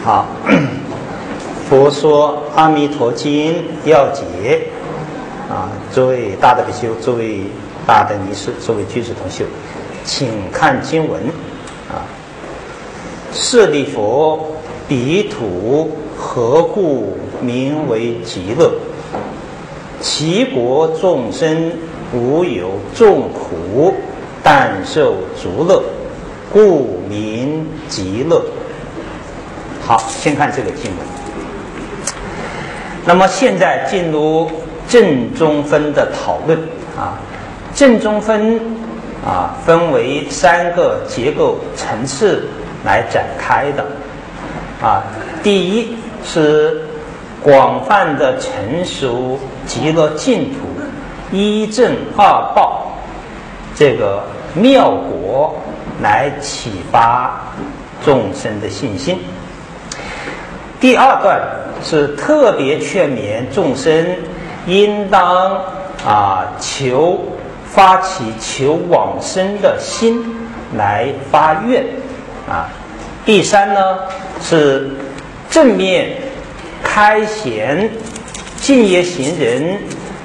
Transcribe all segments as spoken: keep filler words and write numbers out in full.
好，佛说《阿弥陀经》要解啊，诸位大德比丘，诸位大德尼师，诸位居士同修，请看经文啊。舍利佛，彼土何故名为极乐？其国众生无有众苦，但受足乐，故名极乐。好，先看这个经文。那么现在进入正中分的讨论啊。正中分啊，分为三个结构层次来展开的啊。第一是广泛的成熟极乐净土一正二报这个妙果，来启发众生的信心。第二段是特别劝勉众生应当啊求发起求往生的心来发愿啊。第三呢是正面开显净业行人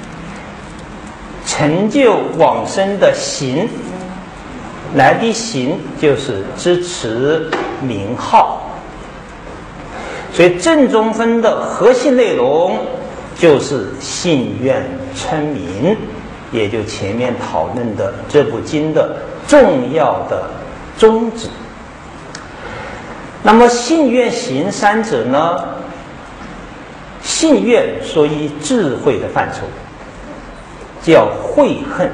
成就往生的行，来的行就是支持名号。所以正中分的核心内容就是信愿称名，也就前面讨论的这部经的重要的宗旨。那么信愿行三者呢，信愿属于智慧的范畴，叫慧恨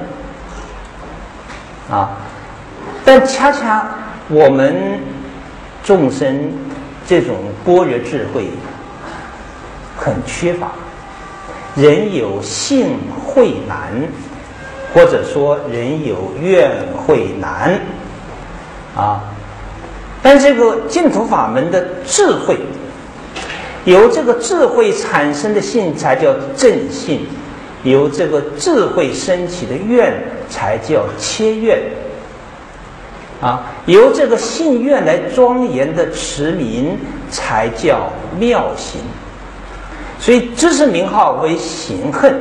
啊，但恰恰我们众生这种般若智慧很缺乏，人有信慧难，或者说人有愿慧难啊。但这个净土法门的智慧，由这个智慧产生的信才叫正信，由这个智慧升起的愿才叫切愿啊，由这个信愿来庄严的持名才叫妙行。所以支持名号为行恨。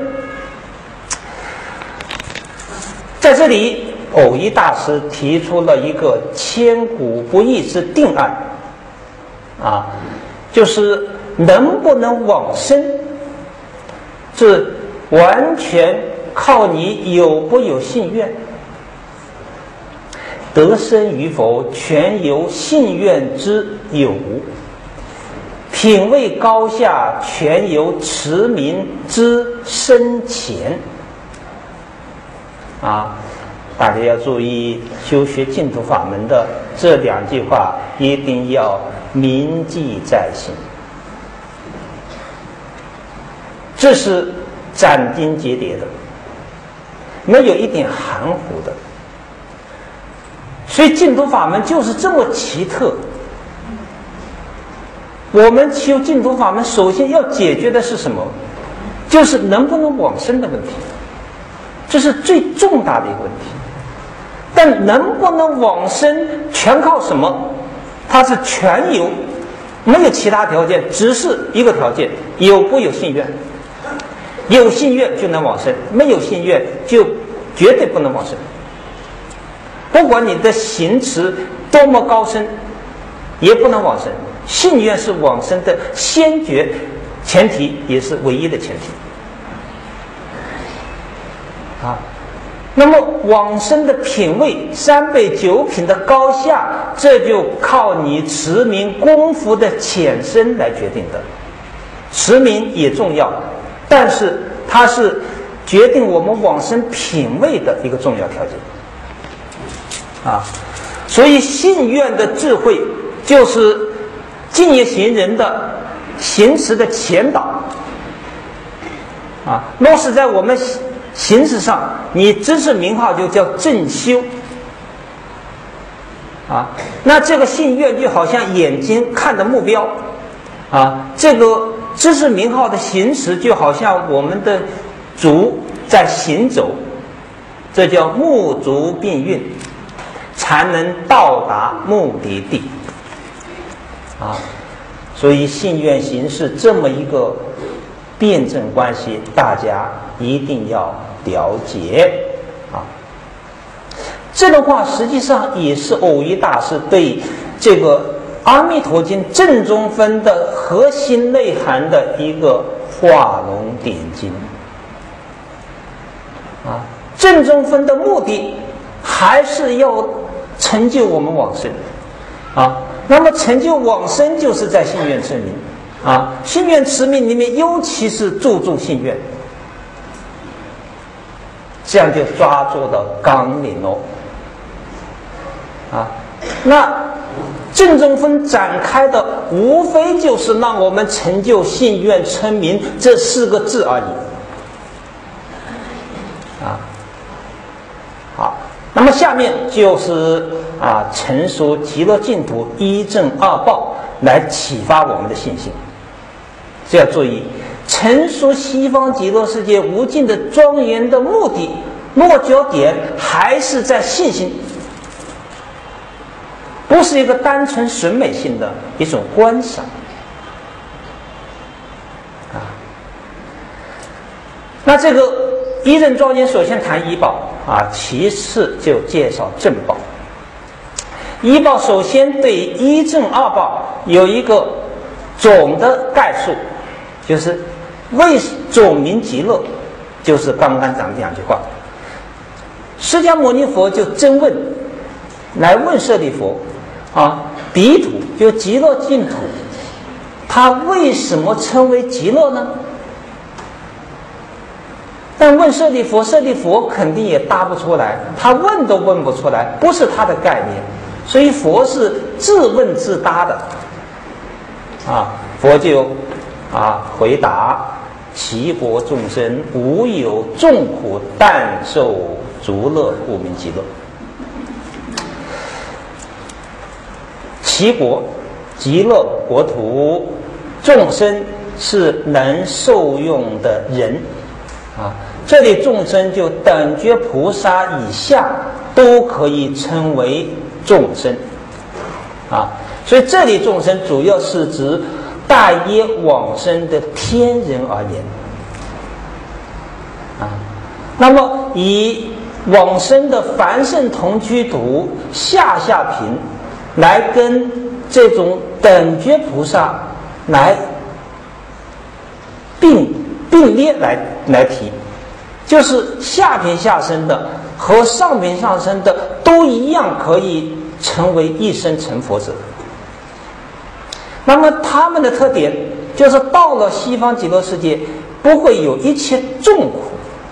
在这里藕益大师提出了一个千古不易之定案啊，就是能不能往生，这完全靠你有不有信愿，得生与否全由信愿之有无，品位高下全由持名之深浅啊。大家要注意，修学净土法门的这两句话一定要铭记在心，这是斩钉截铁的，没有一点含糊的。所以净土法门就是这么奇特。我们修净土法门首先要解决的是什么？就是能不能往生的问题，这是最重大的一个问题。但能不能往生全靠什么？它是全由，没有其他条件，只是一个条件，有不有信愿。有信愿就能往生，没有信愿就绝对不能往生。不管你的行持多么高深，也不能往生。信愿是往生的先决前提，也是唯一的前提啊。那么往生的品位，三倍九品的高下，这就靠你持名功夫的浅深来决定的。持名也重要，但是它是决定我们往生品位的一个重要条件啊。所以信愿的智慧就是净业行人的行持的前导啊。若是在我们行持上，你支持名号就叫正修啊。那这个信愿就好像眼睛看的目标啊，这个支持名号的行持就好像我们的足在行走，这叫目足并运，才能到达目的地啊。 所以性愿行是这么一个辩证关系，大家一定要了解啊。这段话实际上也是耦一大师对这个《阿弥陀经》正宗分的核心内涵的一个画龙点睛啊。正宗分的目的还是要成就我们往生啊。那么成就往生就是在信愿称名啊，信愿持名里面尤其是注重信愿，这样就抓住了纲领哦啊。那正宗分展开的无非就是让我们成就信愿称名这四个字而已啊。好，那么下面就是啊成熟极乐净土一正二报来启发我们的信心。这要注意，成熟西方极乐世界无尽的庄严的目的落脚点还是在信心，不是一个单纯审美性的一种观赏啊。那这个一正庄严首先谈一报啊，其次就介绍正报。一报首先对一正二报有一个总的概述，就是为总名极乐，就是刚刚讲的两句话。释迦牟尼佛就真问，来问舍利弗啊，彼土就极乐净土，它为什么称为极乐呢？但问舍利弗，舍利弗肯定也答不出来，他问都问不出来，不是他的概念，所以佛是自问自答的啊。佛就啊回答：其国众生无有众苦，但受足乐，故名极乐。其国极乐国土众生是能受用的人啊，这里众生就等觉菩萨以下都可以称为众生啊，所以这里众生主要是指大业往生的天人而言啊。那么以往生的凡圣同居土下下品来跟这种等觉菩萨来并并列来来提，就是下品下生的和上品上生的都一样可以成为一生成佛者。那么他们的特点就是到了西方极乐世界不会有一切众苦，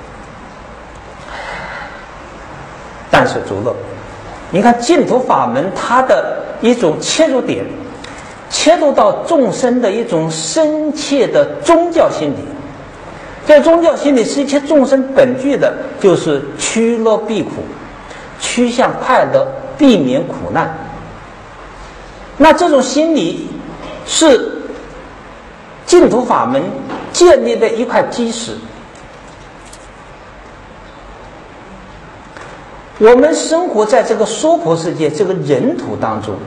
但是足乐。你看净土法门它的一种切入点，切入到众生的一种深切的宗教心理。这宗教心理是一切众生本具的，就是趋乐避苦，趋向快乐，避免苦难。那这种心理是净土法门建立的一块基石。我们生活在这个娑婆世界这个人土当中，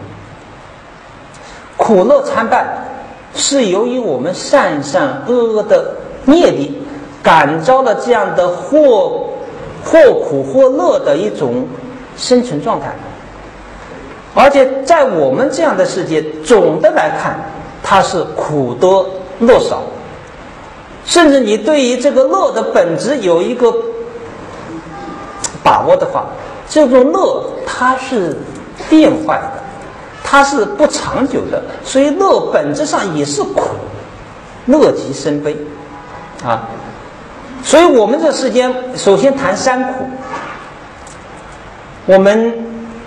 苦乐参半，是由于我们善善恶恶的业力感召了这样的或或苦或乐的一种生存状态。而且在我们这样的世界，总的来看它是苦多乐少，甚至你对于这个乐的本质有一个把握的话，这种乐它是变坏的，它是不长久的，所以乐本质上也是苦，乐极生悲啊。所以我们这世间首先谈三苦，我们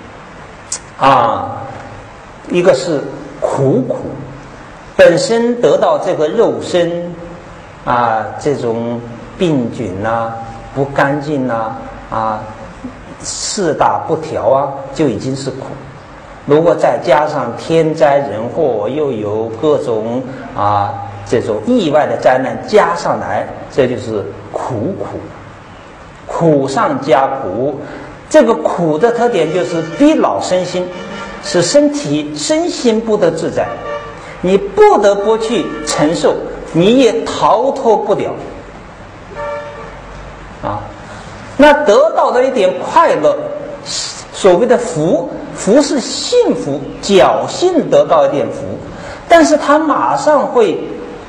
啊一个是苦苦，本身得到这个肉身啊这种病菌啊不干净啊啊四大不调啊，就已经是苦。如果再加上天灾人祸，又有各种啊这种意外的灾难加上来，这就是苦苦，苦上加苦。这个苦的特点就是逼老身心，使身体身心不得自在， 你不得不去承受，你也逃脱不了啊。那得到的一点快乐，所谓的福，福是幸福，侥幸得到一点福，但是它马上会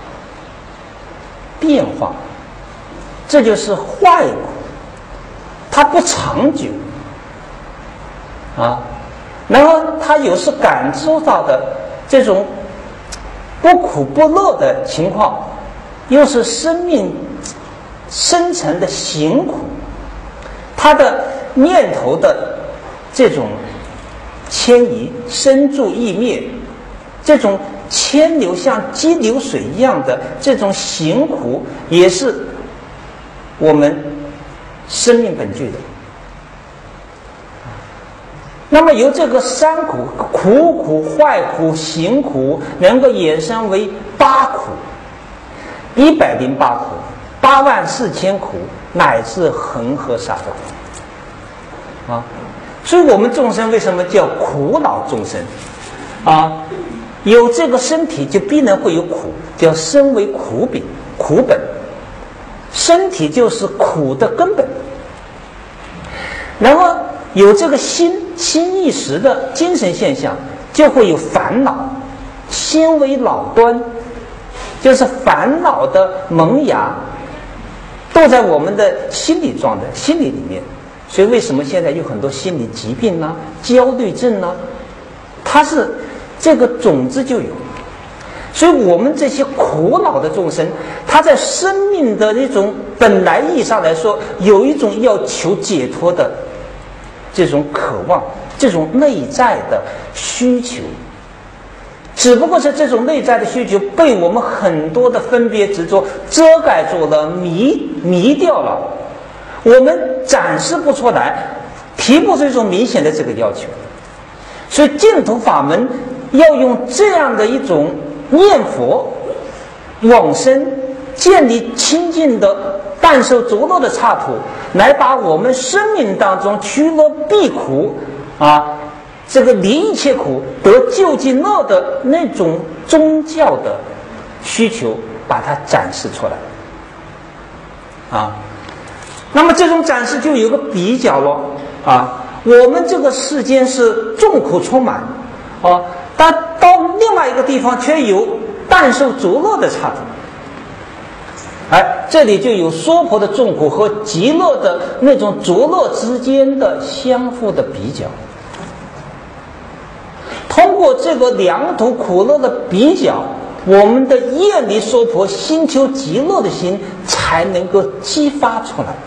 变化，这就是坏苦，它不长久啊。然后他有时感受到的这种不苦不乐的情况，又是生命深层的行苦，他的念头的这种迁移、生住意灭，这种牵流像激流水一样的这种行苦，也是我们生命本具的。那么由这个三苦，苦苦、坏苦、行苦，能够衍生为八苦，一百零八苦，八万四千苦，乃至恒河沙洲啊！所以我们众生为什么叫苦恼众生啊？有这个身体就必然会有苦，叫身为苦本，苦本，身体就是苦的根本。然后有这个心心一时的精神现象，就会有烦恼，心为老端，就是烦恼的萌芽都在我们的心理状态、心理里面。所以为什么现在有很多心理疾病呢、焦虑症呢？它是这个种子就有。所以我们这些苦恼的众生，他在生命的那种本来意义上来说，有一种要求解脱的这种渴望，这种内在的需求，只不过是这种内在的需求被我们很多的分别执着遮盖住了，迷迷掉了，我们展示不出来，提不出一种明显的这个要求。所以净土法门要用这样的一种念佛往生，建立清净的但受足乐的刹土，来把我们生命当中趋乐避苦啊，这个离一切苦得究竟乐的那种宗教的需求，把它展示出来啊。那么这种展示就有个比较了啊，我们这个世间是众苦充满啊，但到另外一个地方却有但受足乐的刹土。哎，这里就有娑婆的众苦和极乐的那种足乐之间的相互的比较。通过这个两途苦乐的比较，我们的业力娑婆心求极乐的心才能够激发出来。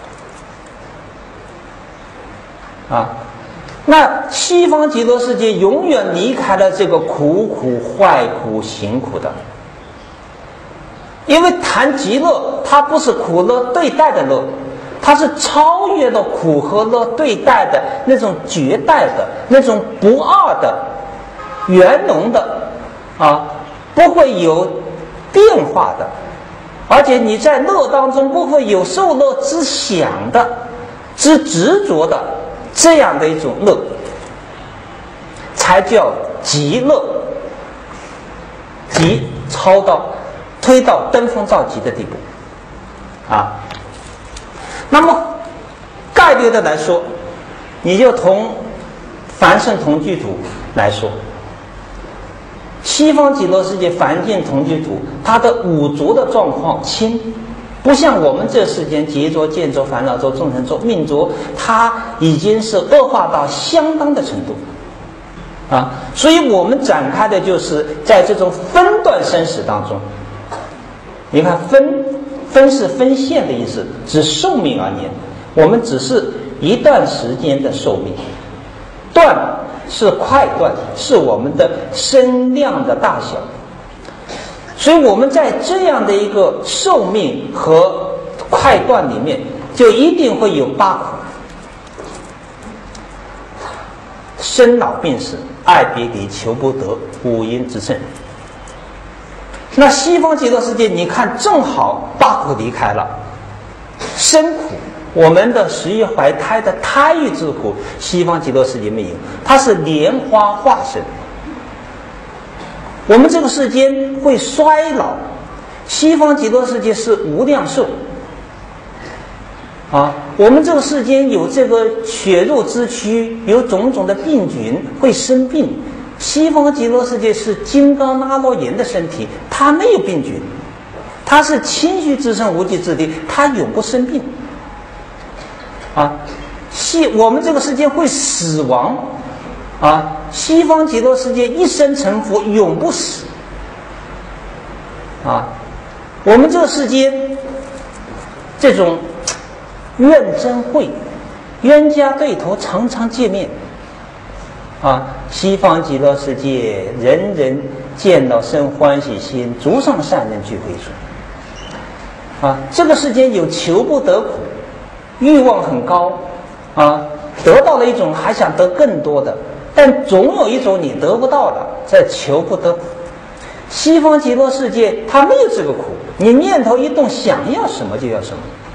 啊，那西方极乐世界永远离开了这个苦苦、坏苦、行苦的。因为谈极乐，它不是苦乐对待的乐，它是超越了苦和乐对待的那种绝代的、那种不二的、圆融的啊，不会有变化的，而且你在乐当中不会有受乐之想的、之执着的这样的一种乐，才叫极乐，极超到推到登峰造极的地步啊。那么概略的来说，你就同凡圣同居土来说，西方极乐世界凡境同居土，它的五浊的状况轻，不像我们这世间劫浊、见浊、烦恼浊、众生浊、命浊，它已经是恶化到相当的程度啊。所以我们展开的就是在这种分段生死当中，你看分分是分线的意思，指寿命而言，我们只是一段时间的寿命，段是快段，是我们的身量的大小。所以我们在这样的一个寿命和快段里面，就一定会有八苦：生老病死、爱别离、求不得、五阴之症。那西方极乐世界，你看正好八苦离开了，生苦，我们的十月怀胎的胎育之苦，西方极乐世界没有，它是莲花化身我们这个世间会衰老，西方极乐世界是无量寿。啊，我们这个世间有这个血肉之躯，有种种的病菌会生病。西方极乐世界是金刚拉罗延的身体，它没有病菌，它是清虚之身无际之地，它永不生病。啊，西我们这个世界会死亡，啊，西方极乐世界一生成佛，永不死。啊，我们这个世界这种怨憎会，冤家对头常常见面。啊，西方极乐世界人人见到生欢喜心，足上善人俱会说。啊，这个世间有求不得苦，欲望很高，啊，得到了一种还想得更多的，但总有一种你得不到的，这求不得苦。西方极乐世界它没有这个苦，你念头一动，想要什么就要什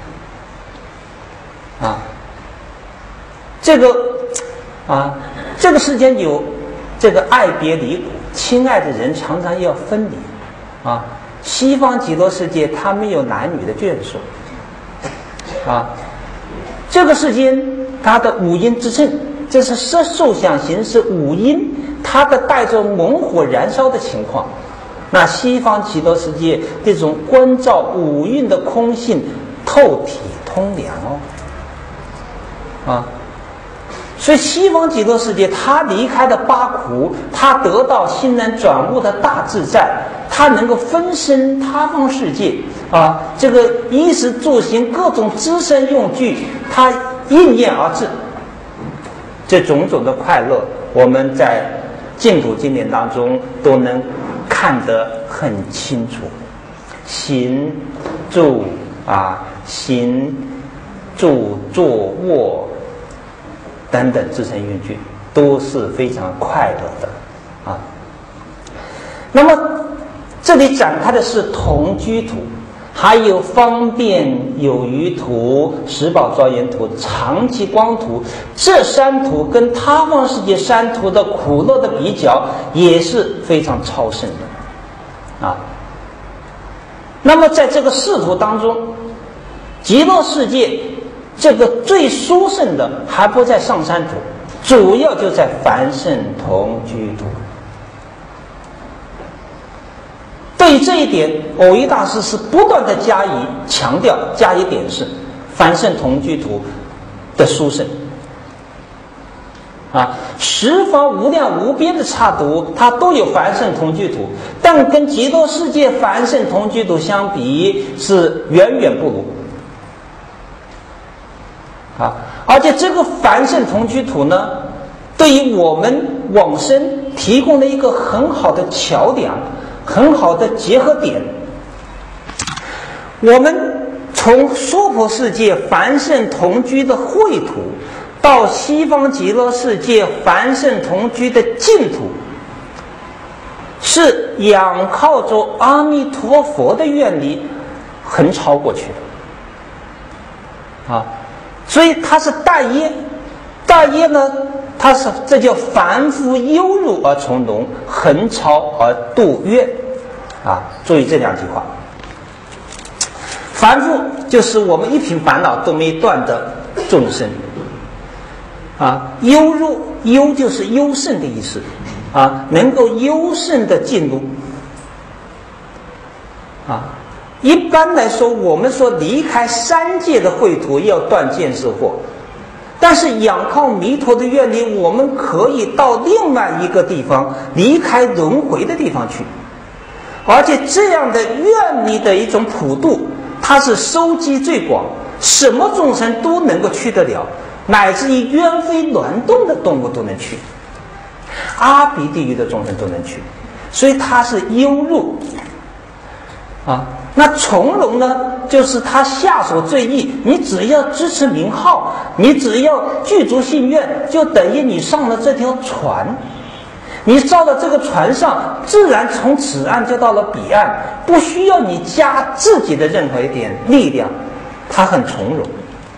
么。啊，这个啊，这个世间有这个爱别离苦，亲爱的人常常要分离。啊，西方极乐世界它没有男女的眷属。啊，这个世间它的五阴之正，这是色受想行识五阴，它的带着猛火燃烧的情况。那西方极乐世界这种关照五蕴的空性，透体通凉哦。啊，所以西方极乐世界，他离开了八苦，他得到欣然转悟的大自在，他能够分身他方世界啊，这个衣食住行各种资身用具，他应验而至。这种种的快乐，我们在净土经典当中都能看得很清楚。行住啊，行住坐卧等等自身用具都是非常快乐的啊。那么这里展开的是同居土，还有方便有余土、十宝庄严土、长期光土，这三土跟他方世界三土的苦乐的比较也是非常超胜的啊。那么在这个四土当中，极乐世界这个最殊胜的还不在上三土，主要就在凡圣同居土。对于这一点，蕅益大师是不断的加以强调、加以点示凡圣同居土的殊胜。啊，十方无量无边的刹土，它都有凡圣同居土，但跟极乐世界凡圣同居土相比，是远远不如。啊，而且这个凡圣同居土呢，对于我们往生提供了一个很好的桥梁，很好的结合点。我们从娑婆世界凡圣同居的秽土，到西方极乐世界凡圣同居的净土，是仰靠着阿弥陀佛的愿力横超过去的啊。所以它是大业，大业呢，它是这叫凡夫悠入而从容，横超而度越啊。注意这两句话。凡夫就是我们一品烦恼都没断的众生啊，悠入，悠就是优胜的意思啊，能够优胜的进入啊。一般来说，我们说离开三界的秽土要断见思惑，但是仰靠弥陀的愿力，我们可以到另外一个地方，离开轮回的地方去。而且这样的愿力的一种普度，它是收集最广，什么众生都能够去得了，乃至于鸢飞鸾动的动物都能去，阿鼻地狱的众生都能去，所以它是幽入啊。那从容呢，就是他下手最易，你只要支持名号，你只要具足信愿，就等于你上了这条船，你到了这个船上，自然从此岸就到了彼岸，不需要你加自己的任何一点力量，他很从容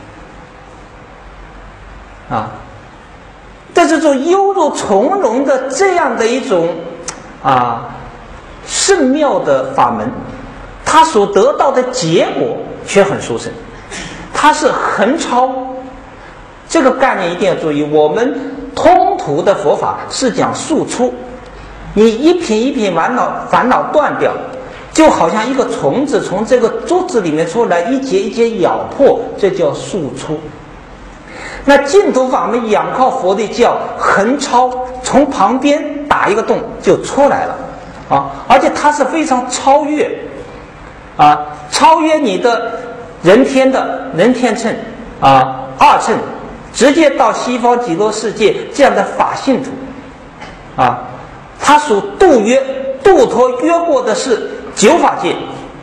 啊。在这种悠入从容的这样的一种啊圣妙的法门，它所得到的结果却很殊胜，它是横超。这个概念一定要注意，我们通途的佛法是讲速出，你一品一品烦恼烦恼断掉，就好像一个虫子从这个珠子里面出来，一节一节咬破，这叫速出。那净土法门仰靠佛的教横超，从旁边打一个洞就出来了啊！而且它是非常超越啊，超越你的人天的人天乘啊二乘，直接到西方极乐世界这样的法性土啊，它所度约度脱约过的是九法界，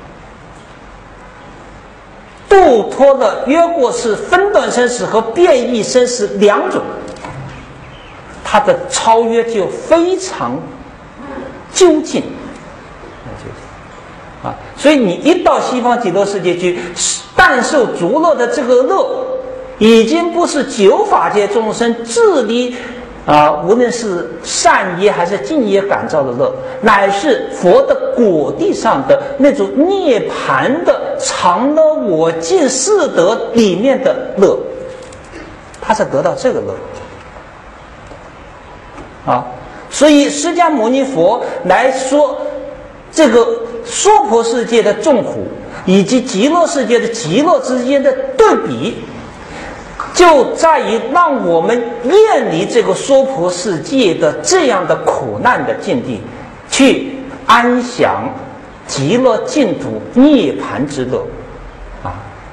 度脱的约过是分段生死和变异生死两种，它的超越就非常究竟啊！所以你一到西方极乐世界去，但受足乐的这个乐，已经不是九法界众生自力啊，无论是善业还是净业感召的乐，乃是佛的果地上的那种涅槃的常乐我净四德里面的乐，他是得到这个乐啊。所以释迦牟尼佛来说这个娑婆世界的众苦以及极乐世界的极乐之间的对比，就在于让我们远离这个娑婆世界的这样的苦难的境地，去安享极乐净土涅槃之乐啊！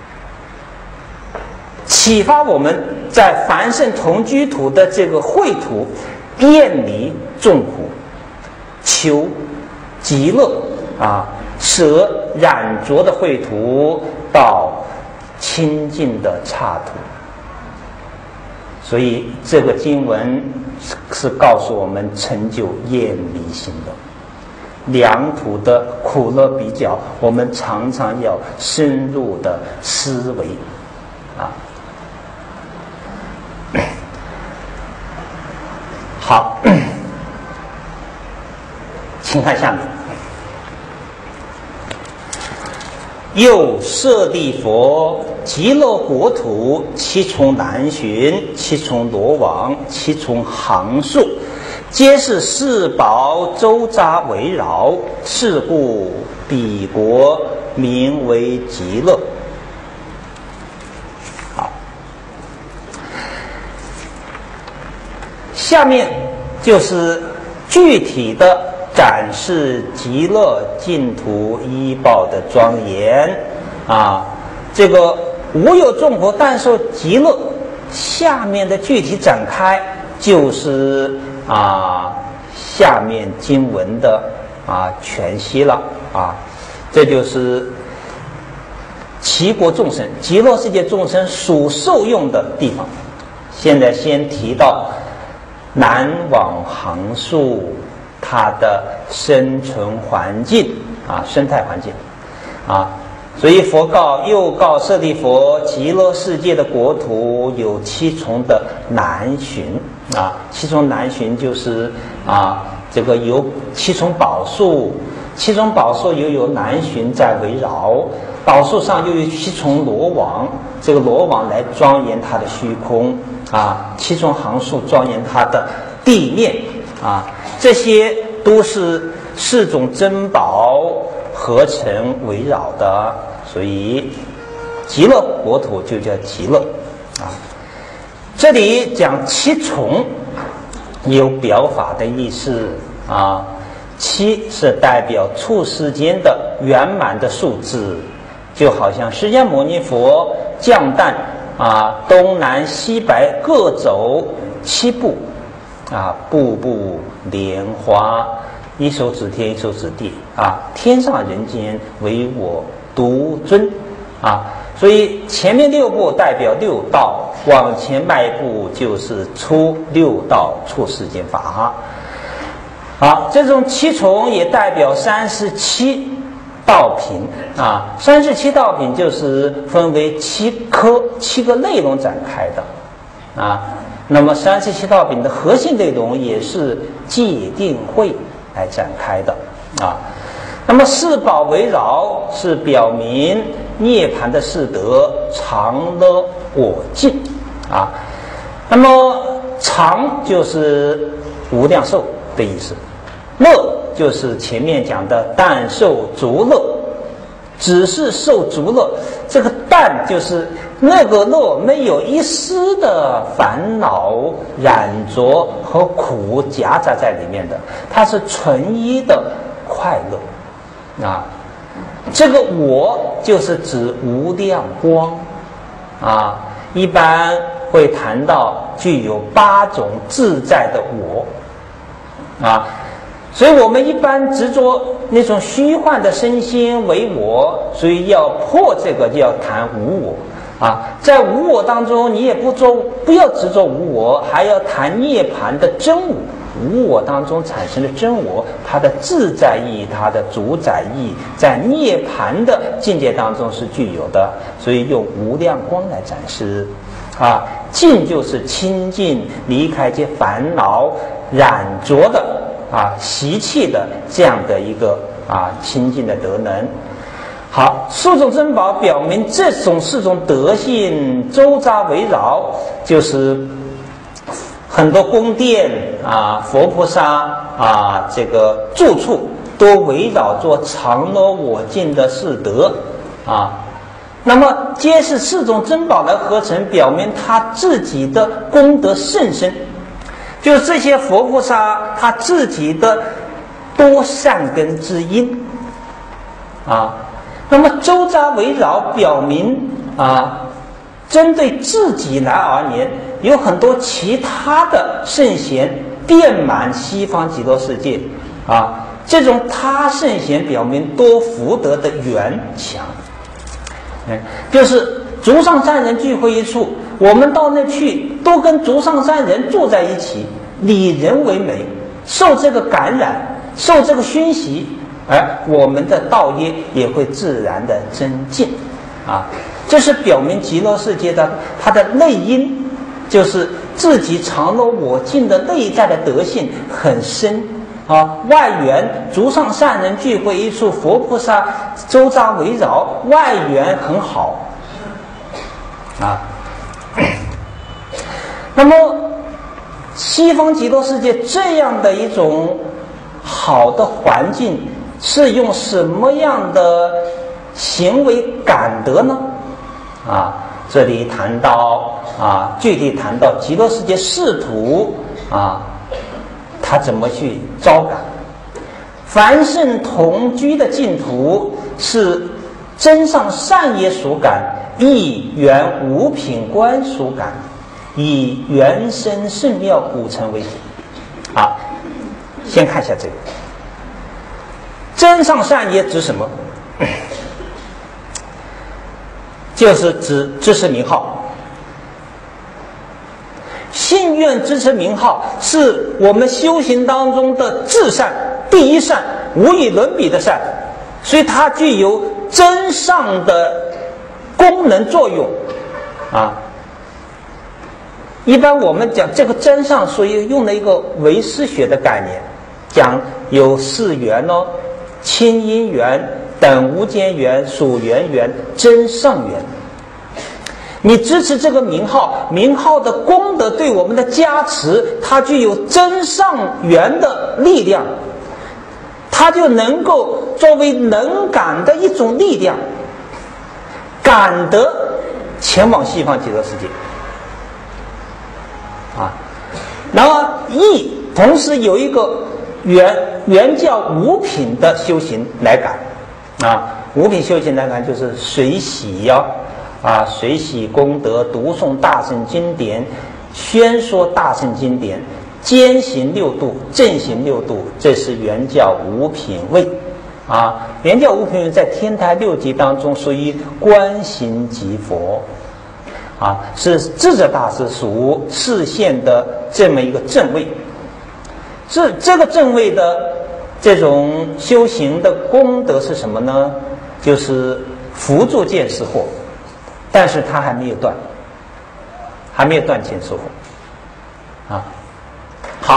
启发我们在凡圣同居土的这个秽土，远离众苦，求极乐啊，舍染浊的秽土到清净的刹土。所以这个经文是告诉我们成就厌离心的两土的苦乐比较，我们常常要深入的思维啊。好，请看下面。又舍利佛，极乐国土，七重南巡，七重罗网，七重行树，皆是四宝周匝围绕，是故彼国名为极乐。好，下面就是具体的展示极乐净土依报的庄严啊！这个无有众佛但受极乐，下面的具体展开就是啊下面经文的啊全息了啊，这就是齐国众生、极乐世界众生所受用的地方。现在先提到南往行树，它的生存环境啊，生态环境啊，所以佛告又告舍利佛，极乐世界的国土有七重的南巡啊，七重南巡就是啊，这个有七重宝树，七重宝树又有南巡在围绕，宝树上又有七重罗网，这个罗网来庄严它的虚空啊，七重行树庄严它的地面啊。这些都是四种珍宝合成围绕的，所以极乐国土就叫极乐啊。这里讲七重有表法的意思啊，七是代表处世间的圆满的数字，就好像释迦牟尼佛降诞啊，东南西北各走七步啊，步步莲花，一手指天一手指地啊，天上人间唯我独尊啊，所以前面六步代表六道，往前迈一步就是出六道出世间法。好，这种七重也代表三十七道品啊，三十七道品就是分为七科七个内容展开的啊。那么三十七道品的核心内容也是戒定慧来展开的啊。 那么四宝围绕是表明涅槃的四德常乐我净啊。那么常就是无量寿的意思，乐就是前面讲的但受足乐，只是受足乐。这个但就是那个乐没有一丝的烦恼染着和苦夹杂在里面的，它是纯一的快乐啊。这个我就是指无量光啊，一般会谈到具有八种自在的我啊，所以我们一般执着那种虚幻的身心为我，所以要破这个就要谈无我啊。在无我当中，你也不做，不要执着无我，还要谈涅槃的真我。无我当中产生的真我，它的自在意，它的主宰意，在涅槃的境界当中是具有的，所以用无量光来展示啊。净就是清净，离开这烦恼染着的啊习气的这样的一个啊清净的德能。好，四种珍宝表明这种四种德性周匝围绕，就是很多宫殿啊、佛菩萨啊，这个住处都围绕着常乐我净的四德啊。那么皆是四种珍宝来合成，表明他自己的功德甚深，就是这些佛菩萨他自己的多善根之因啊。那么周匝围绕表明啊，针对自己来而言，有很多其他的圣贤遍满西方极乐世界啊。这种他圣贤表明多福德的缘强，嗯，就是足上三人聚会一处，我们到那去都跟足上三人住在一起，以人为美，受这个感染，受这个熏习，而我们的道业也会自然的增进啊。这是表明极乐世界的它的内因，就是自己常乐我净的内在的德性很深啊。外缘足上善人聚会一处，佛菩萨周匝围绕，外缘很好啊。那么西方极乐世界这样的一种好的环境，是用什么样的行为感得呢？啊，这里谈到啊，具体谈到极乐世界仕途啊，他怎么去招感？凡圣同居的净土，是真上善业所感，亦缘五品观所感，以原生圣妙古城为主。啊，先看一下这个真上善业指什么？就是指支持名号。信愿支持名号是我们修行当中的至善，第一善，无与伦比的善，所以它具有真上的功能作用啊。一般我们讲这个真上，所以用了一个唯识学的概念，讲有四缘哦，清音缘、等无间缘、属缘缘、真上缘。你支持这个名号，名号的功德对我们的加持，它具有真上缘的力量，它就能够作为能感的一种力量，感得前往西方极乐世界啊。然后亦同时有一个原原教五品的修行来感啊，五品修行来感就是随喜呀、啊，啊，随喜功德，读诵大圣经典，宣说大圣经典，兼行六度，正行六度，这是原教五品位啊。原教五品位在天台六级当中属于观行即佛啊，是智者大师属示现的这么一个正位。这这个正位的这种修行的功德是什么呢？就是扶助见识惑，但是他还没有断，还没有断见识惑啊。好，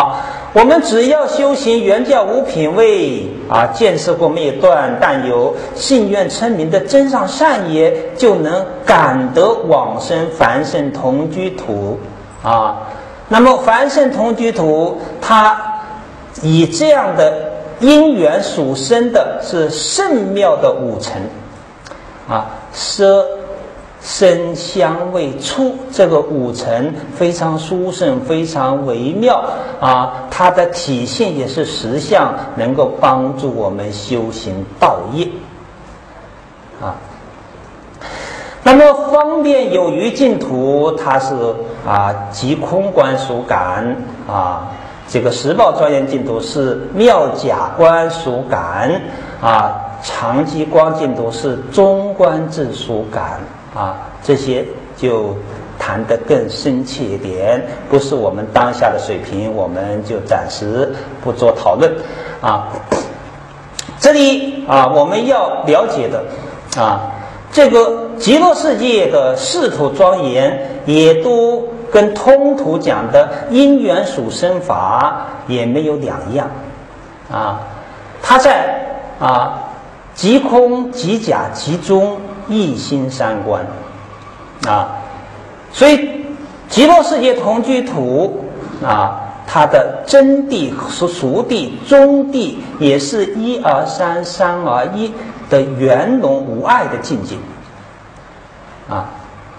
我们只要修行圆教无品位啊，见识过灭断，但有信愿称名的真上善业，就能感得往生凡圣同居土啊。那么凡圣同居土，它以这样的因缘属生的是圣妙的五尘啊，色声香味触，这个五尘非常殊胜，非常微妙啊，它的体现也是实相，能够帮助我们修行道业啊。那么方便有余净土，它是啊即空观属感啊，这个十宝庄严净土是妙假观属感啊，常寂光净土是中观智属感啊，这些就谈得更深切一点，不是我们当下的水平，我们就暂时不做讨论啊。这里啊，我们要了解的啊，这个极乐世界的世土庄严，也都跟通途讲的因缘属生法也没有两样啊。它在啊即空、即假、即中一心三观啊，所以极乐世界同居土啊，它的真谛和熟谛、中谛也是一而三、三而一的圆融无碍的境界啊。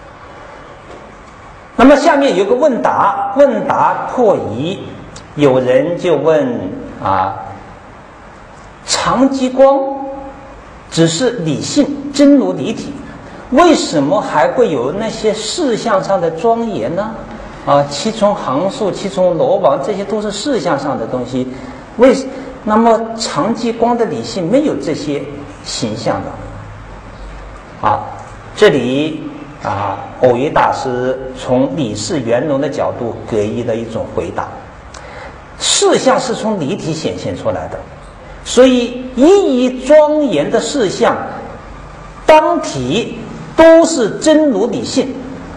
那么下面有个问答，问答破疑，有人就问啊，常寂光只是理性真如离体，为什么还会有那些事相上的庄严呢？啊，七重行树、七重罗网，这些都是事相上的东西。为那么常寂光的理性没有这些形象的啊？这里啊，偶一大师从理事圆融的角度给予了一种回答：事相是从离体显现出来的。所以一一庄严的事相当体都是真如理性，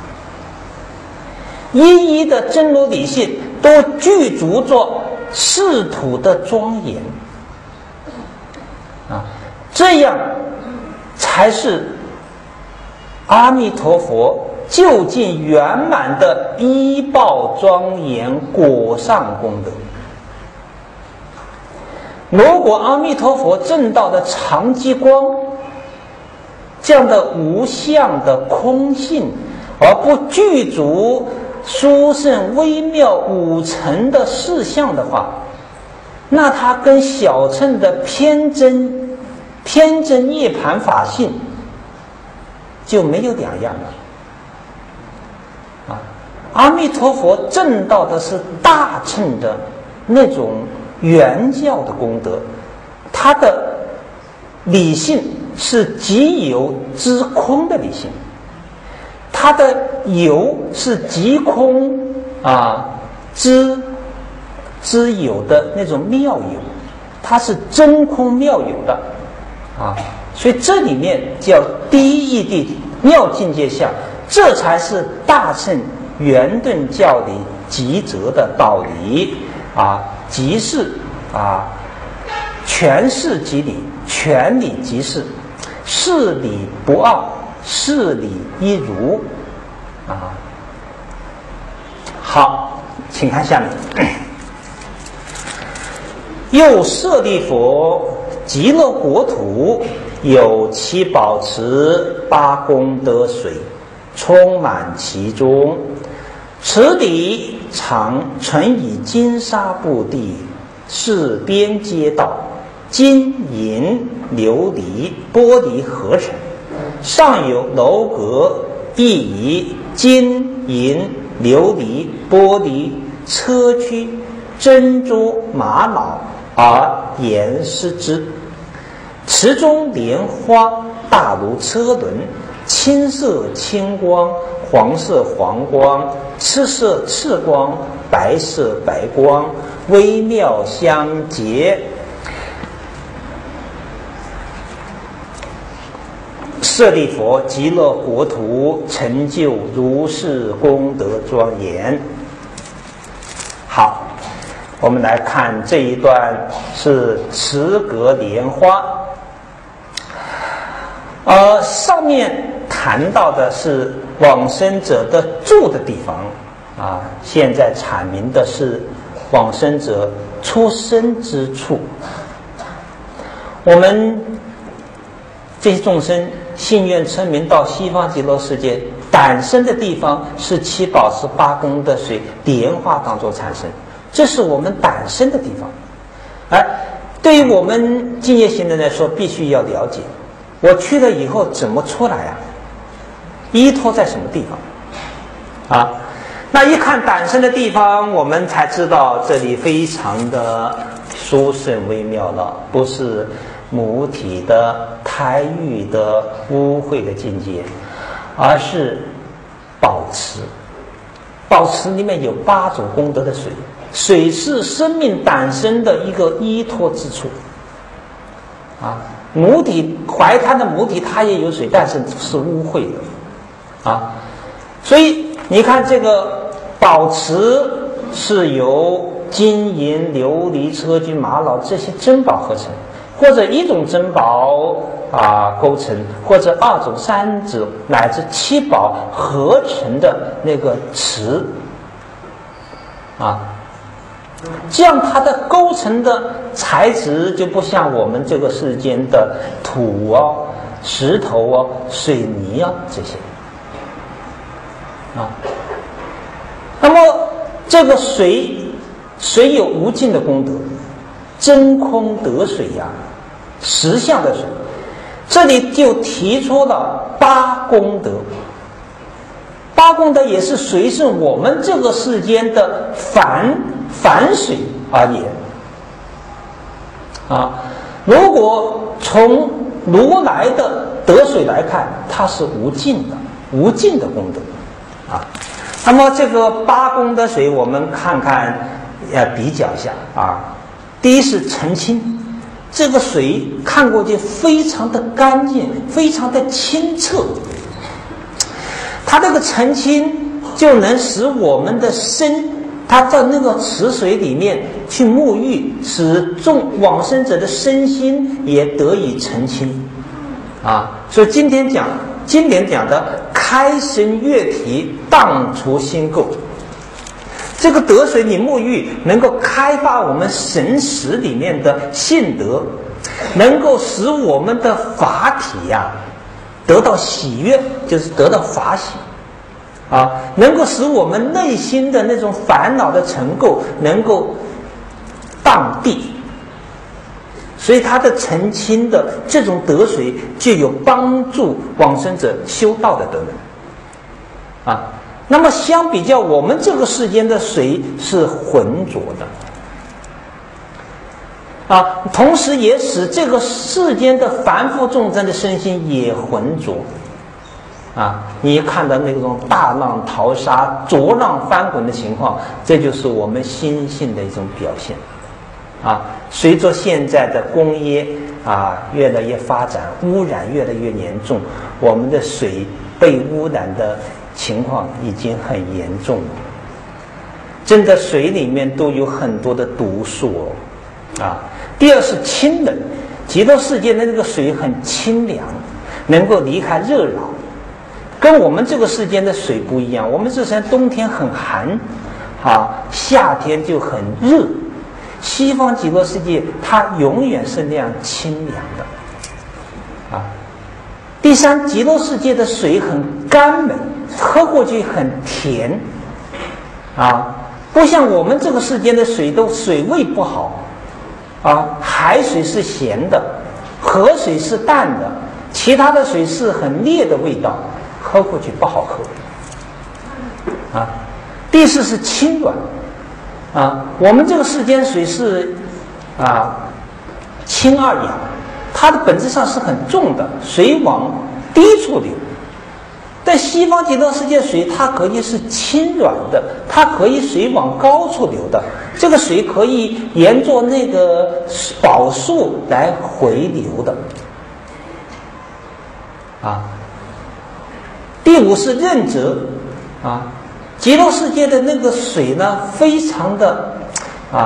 一一的真如理性都具足着世土的庄严啊，这样才是阿弥陀佛究竟圆满的依报庄严果上功德。如果阿弥陀佛证到的常寂光这样的无相的空性，而不具足殊胜微妙五层的事相的话，那它跟小乘的偏真偏真涅盘法性就没有两样了啊！阿弥陀佛证到的是大乘的那种圆教的功德，它的理性是即有之空的理性，它的有是即空啊之之有的那种妙有，它是真空妙有的啊，所以这里面叫第一义谛妙境界相，这才是大乘圆顿教理极则的道理啊。即是啊，全是即理，全理即是，事理不二，事理一如啊。好，请看下面。又舍利佛，极乐国土有七宝池，八功德水，充满其中。池底常纯以金沙布地，四边街道，金银琉璃玻璃合成，上有楼阁，亦以金银琉璃玻璃砗磲珍珠玛瑙而严施之。池中莲花大如车轮，青色青光，黄色黄光，赤色赤光，白色白光，微妙相结。舍利佛，极乐国土成就如是功德庄严。好， 我们来看这一段是池阁莲花。呃，上面谈到的是往生者的住的地方啊，现在阐明的是往生者出生之处。我们这些众生信愿称名到西方极乐世界，诞生的地方是七宝池八功德水莲花当中产生，这是我们诞生的地方。而对于我们敬业行人来说，必须要了解，我去了以后怎么出来啊？依托在什么地方？啊，那一看诞生的地方，我们才知道这里非常的殊胜微妙了，不是母体的胎育的污秽的境界，而是宝池。宝池里面有八种功德的水，水是生命诞生的一个依托之处。啊，母体怀胎的母体它也有水，但是是污秽的。啊，所以你看这个宝池是由金银琉璃砗磲玛瑙这些珍宝合成，或者一种珍宝啊构成，或者二种三种乃至七宝合成的那个池啊，这样它的构成的材质就不像我们这个世间的土啊、石头啊、水泥啊这些啊。那么这个水，水有无尽的功德，真空得水呀、啊，实相的水。这里就提出了八功德，八功德也是随顺我们这个世间的凡凡水而言啊。如果从如来的得水来看，它是无尽的，无尽的功德啊。那么这个八功德水，我们看看，呃，比较一下啊。第一是澄清，这个水看过去非常的干净，非常的清澈。它这个澄清就能使我们的身，它在那个池水里面去沐浴，使众往生者的身心也得以澄清啊。所以今天讲经典讲的开神悦体，荡除心垢。这个得水你沐浴，能够开发我们神识里面的性德，能够使我们的法体呀、啊、得到喜悦，就是得到法喜啊，能够使我们内心的那种烦恼的尘垢能够荡涤。所以它的澄清的这种得水，就有帮助往生者修道的德能啊。那么相比较，我们这个世间的水是浑浊的啊，同时也使这个世间的凡夫众生的身心也浑浊啊。你看到那种大浪淘沙、浊浪翻滚的情况，这就是我们心性的一种表现啊。随着现在的工业啊越来越发展，污染越来越严重，我们的水被污染的情况已经很严重了。真的水里面都有很多的毒素哦啊。第二是清冷，极乐世界的那个水很清凉，能够离开热扰，跟我们这个世间的水不一样。我们这边冬天很寒啊，夏天就很热。西方极乐世界它永远是那样清凉的啊。第三，极乐世界的水很甘美，喝过去很甜啊，不像我们这个世间的水都水味不好啊，海水是咸的，河水是淡的，其他的水是很烈的味道，喝过去不好喝啊。第四是清软啊，我们这个世间水是啊清二氧，它的本质上是很重的，水往低处流。但西方极乐世界水它可以是轻软的，它可以水往高处流的，这个水可以沿着那个宝树来回流的啊。第五是润泽啊，极乐世界的那个水呢，非常的啊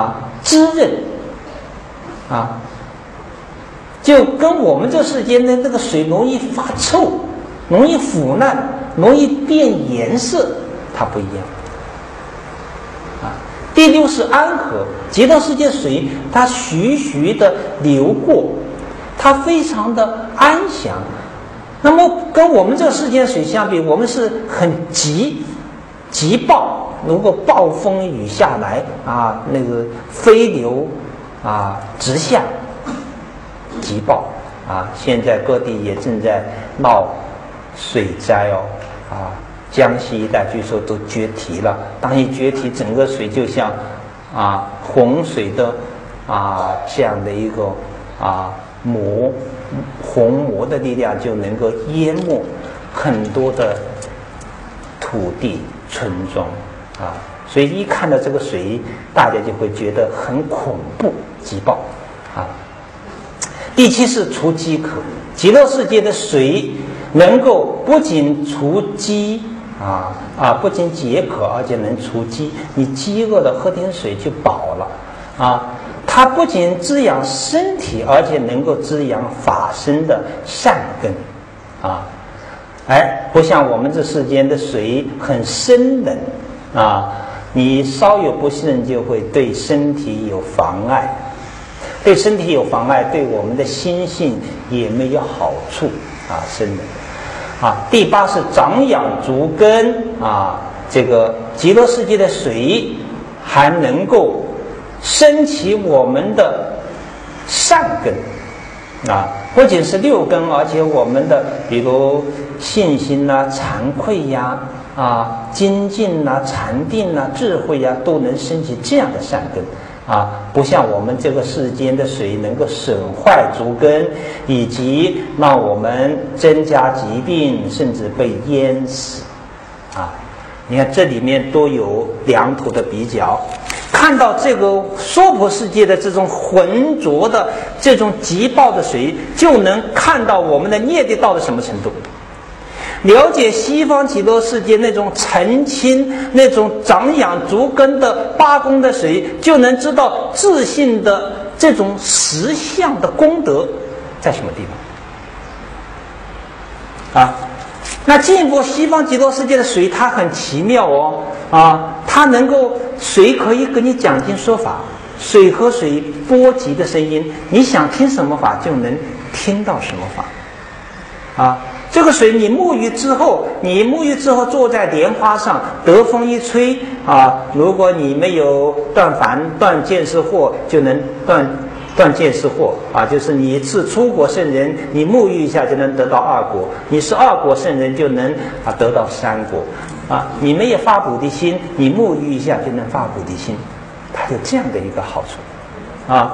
滋润啊，就跟我们这世间的那个水容易发臭、容易腐烂、容易变颜色，它不一样啊。第六是安和，极乐世界水它徐徐的流过，它非常的安详。那么跟我们这个世间水相比，我们是很急急暴，如果暴风雨下来啊，那个飞流啊直下，急暴啊！现在各地也正在闹水灾哦啊，江西一带据说都决堤了。当一决堤，整个水就像啊洪水的啊这样的一个啊魔洪魔的力量，就能够淹没很多的土地村庄啊。所以一看到这个水，大家就会觉得很恐怖、急暴啊。第七是除饥渴，极乐世界的水能够不仅除饥啊啊，不仅解渴，而且能除饥。你饥饿的喝点水就饱了啊。它不仅滋养身体，而且能够滋养法身的善根啊。哎，不像我们这世间的水很生冷啊，你稍有不慎就会对身体有妨碍。对身体有妨碍，对我们的心性也没有好处啊，生冷啊。第八是长养足根啊，这个极乐世界的水还能够升起我们的善根啊，不仅是六根，而且我们的比如信心呐、啊、惭愧呀、啊、啊精进呐、啊、禅定呐、啊、智慧呀、啊，都能升起这样的善根。啊，不像我们这个世间的水能够损坏足根，以及让我们增加疾病，甚至被淹死。啊，你看这里面都有两头的比较。看到这个娑婆世界的这种浑浊的、这种急暴的水，就能看到我们的业力到了什么程度。了解西方极乐世界那种澄清、那种长养足根的八功的水，就能知道自信的这种实相的功德在什么地方啊。那进一步，西方极乐世界的水它很奇妙哦啊，它能够水可以给你讲经说法，水和水波及的声音，你想听什么法就能听到什么法啊。这个水你沐浴之后，你沐浴之后坐在莲花上，得风一吹啊，如果你没有断凡断见思惑，就能断断见思惑啊，就是你是出果圣人，你沐浴一下就能得到二果；你是二果圣人，就能啊得到三果啊。你没有发菩提心，你沐浴一下就能发菩提心，它有这样的一个好处啊。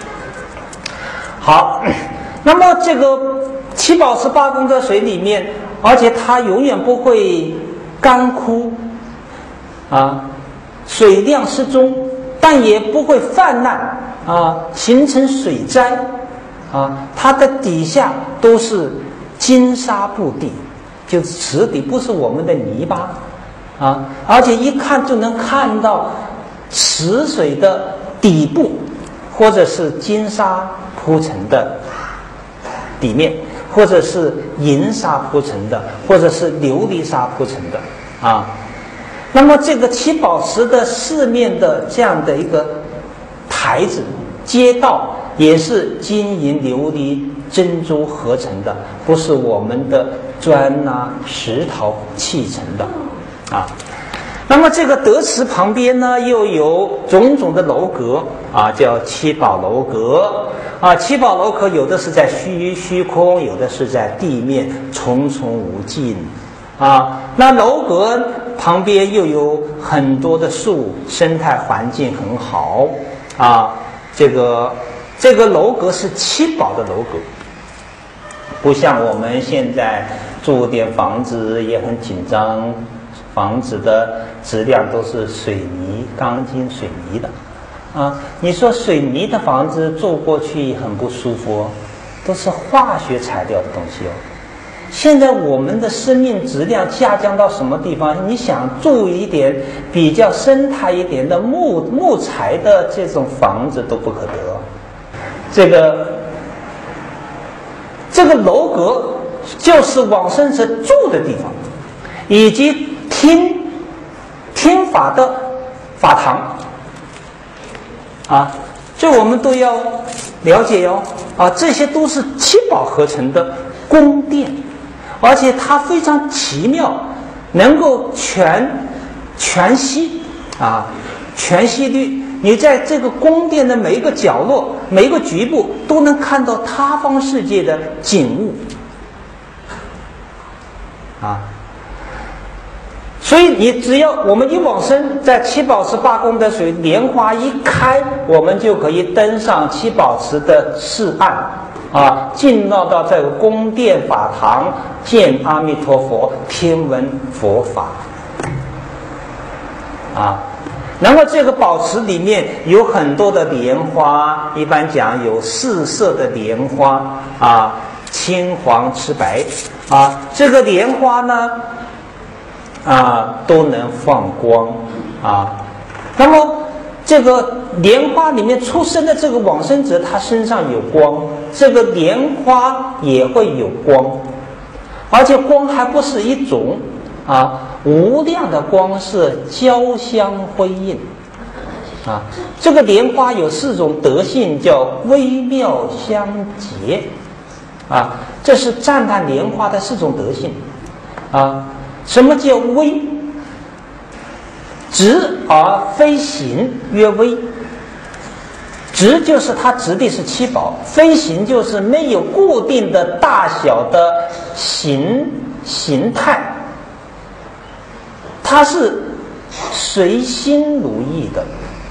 好，那么这个七宝十八功德水里面，而且它永远不会干枯啊，水量适中，但也不会泛滥啊，形成水灾啊。它的底下都是金沙布地，就池底，不是我们的泥巴啊，而且一看就能看到池水的底部，或者是金沙铺成的底面，或者是银沙铺成的，或者是琉璃沙铺成的啊。那么这个七宝石的四面的这样的一个台子街道，也是金银琉璃珍珠合成的，不是我们的砖啊石头砌成的啊。那么这个德池旁边呢，又有种种的楼阁啊，叫七宝楼阁啊。七宝楼阁有的是在虚虚空，有的是在地面，重重无尽啊。那楼阁旁边又有很多的树，生态环境很好啊。这个这个楼阁是七宝的楼阁，不像我们现在住点房子也很紧张。房子的质量都是水泥、钢筋、水泥的，啊，你说水泥的房子住过去很不舒服哦，都是化学材料的东西哦。 现在我们的生命质量下降到什么地方？你想住一点比较生态一点的木木材的这种房子都不可得。这个这个楼阁就是往生者住的地方，以及听听法的法堂啊，这我们都要了解哟啊，这些都是七宝合成的宫殿，而且它非常奇妙，能够全全息啊，全息率。你在这个宫殿的每一个角落、每一个局部，都能看到他方世界的景物啊。所以你只要我们一往生，在七宝池八功德水莲花一开，我们就可以登上七宝池的示岸啊，进入到这个宫殿法堂，见阿弥陀佛，听闻佛法啊。然后这个宝池里面有很多的莲花，一般讲有四色的莲花啊，青黄赤白啊，这个莲花呢啊都能放光啊。那么这个莲花里面出生的这个往生者，他身上有光，这个莲花也会有光，而且光还不是一种啊，无量的光是交相辉映啊。这个莲花有四种德性，叫微妙相结啊，这是赞叹莲花的四种德性啊。什么叫微？直而非行曰微。直就是它直的是七宝，非行就是没有固定的大小的形形态，它是随心如意的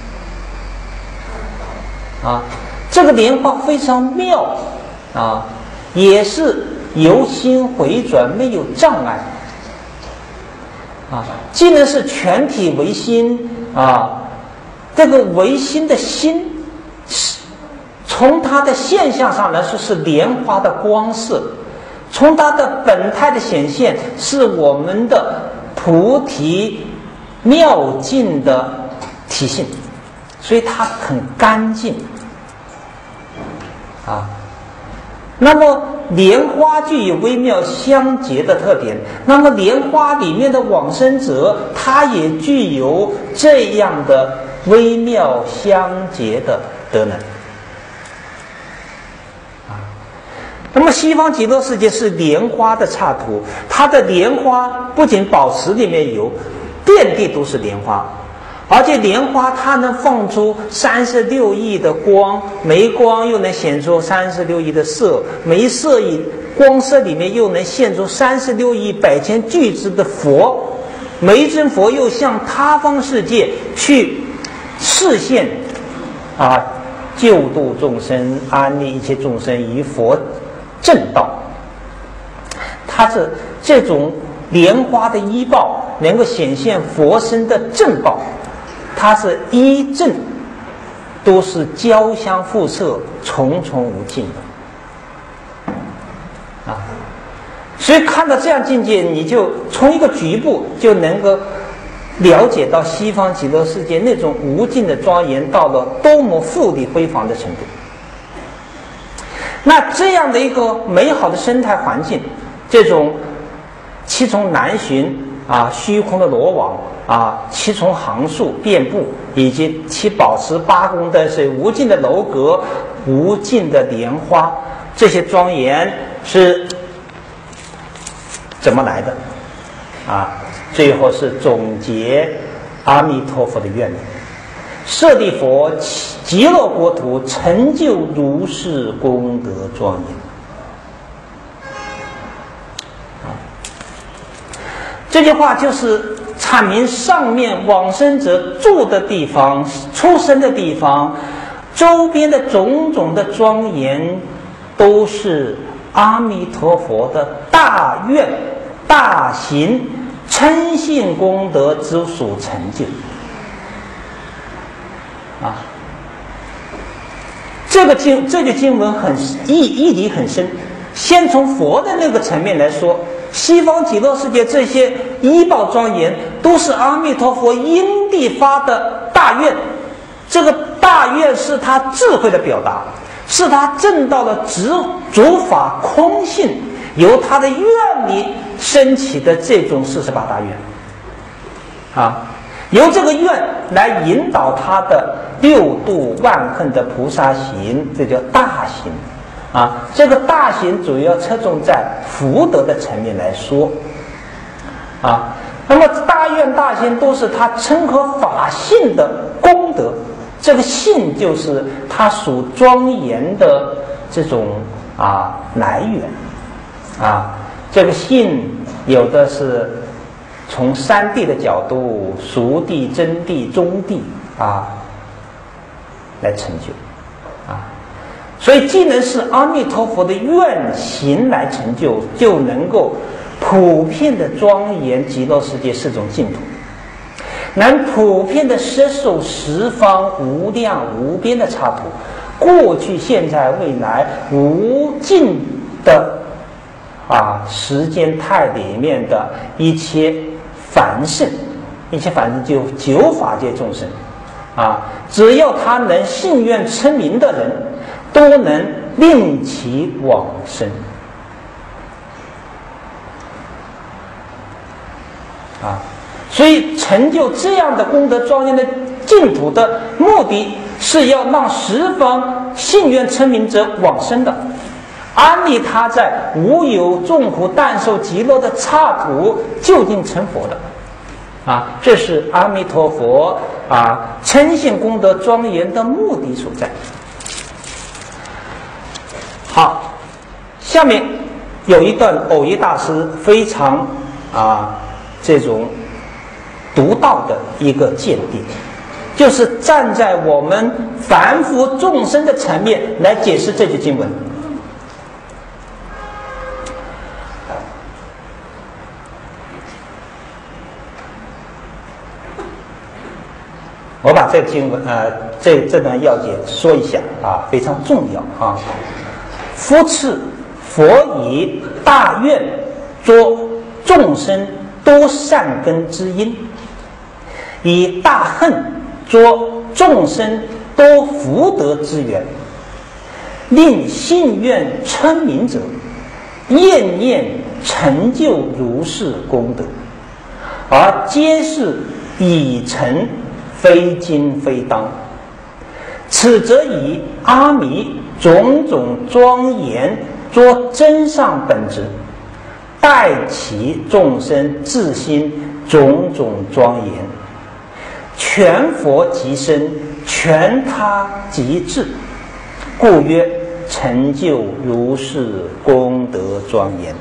啊。这个莲花非常妙啊，也是由心回转，没有障碍啊。既能是全体唯心啊，这个唯心的心，从它的现象上来说是莲花的光色，从它的本态的显现是我们的菩提妙净的体性，所以它很干净啊。那么莲花具有微妙相结的特点，那么莲花里面的往生者，它也具有这样的微妙相结的德能啊。那么西方极乐世界是莲花的刹土，它的莲花不仅宝池里面有，遍地都是莲花，而且莲花它能放出三十六亿的光，每光又能显出三十六亿的色，每一色一光色里面又能现出三十六亿百千俱胝的佛，每一尊佛又向他方世界去示现啊，救度众生，安利一切众生于佛正道。它是这种莲花的依报，能够显现佛身的正报，它是依正，都是交相互摄，重重无尽的啊。所以看到这样境界，你就从一个局部就能够了解到西方极乐世界那种无尽的庄严，到了多么富丽辉煌的程度。那这样的一个美好的生态环境，这种七重南巡啊，虚空的罗网啊，七重行树遍布，以及七宝池八功德水，无尽的楼阁，无尽的莲花，这些庄严是怎么来的啊？最后是总结阿弥陀佛的愿力，舍利佛极乐国土成就如是功德庄严啊。这句话就是阐明上面往生者住的地方、出生的地方周边的种种的庄严，都是阿弥陀佛的大愿大行称信功德之所成就啊。这个经这个经文很意义理很深先从佛的那个层面来说，西方极乐世界这些依报庄严，都是阿弥陀佛因地发的大愿。这个大愿是他智慧的表达，是他证到了执诸法空性，由他的愿力升起的这种四十八大愿啊，由这个愿来引导他的六度万恨的菩萨行，这叫大行啊。这个大行主要侧重在福德的层面来说啊。那么大愿大行都是他称合法性的功德，这个性就是他属庄严的这种啊来源啊。这个性有的是从三谛的角度，熟谛、真谛、中谛啊来成就啊，所以既能是阿弥陀佛的愿行来成就，就能够普遍的庄严极乐世界四种净土，能普遍的摄受十方无量无边的刹土，过去、现在、未来无尽的啊时间态里面的一切凡圣，一切凡圣就九法界众生啊，只要他能信愿称名的人，都能令其往生啊。所以成就这样的功德庄严的净土的目的，是要让十方信愿称名者往生的，安利他在无有众苦但受极乐的刹土究竟成佛的啊，这是阿弥陀佛啊称信功德庄严的目的所在。好，下面有一段藕益大师非常啊这种独到的一个见地，就是站在我们凡夫众生的层面来解释这句经文。我把这个经文呃这这段要解说一下啊，非常重要啊。夫次佛以大愿作众生多善根之因，以大恨作众生多福德之源，令信愿称名者念念成就如是功德，而皆是已成，非今非当。此则以阿弥种种庄严作真上本质，待其众生自心种种庄严，全佛即身，全他即智，故曰成就如是功德庄严。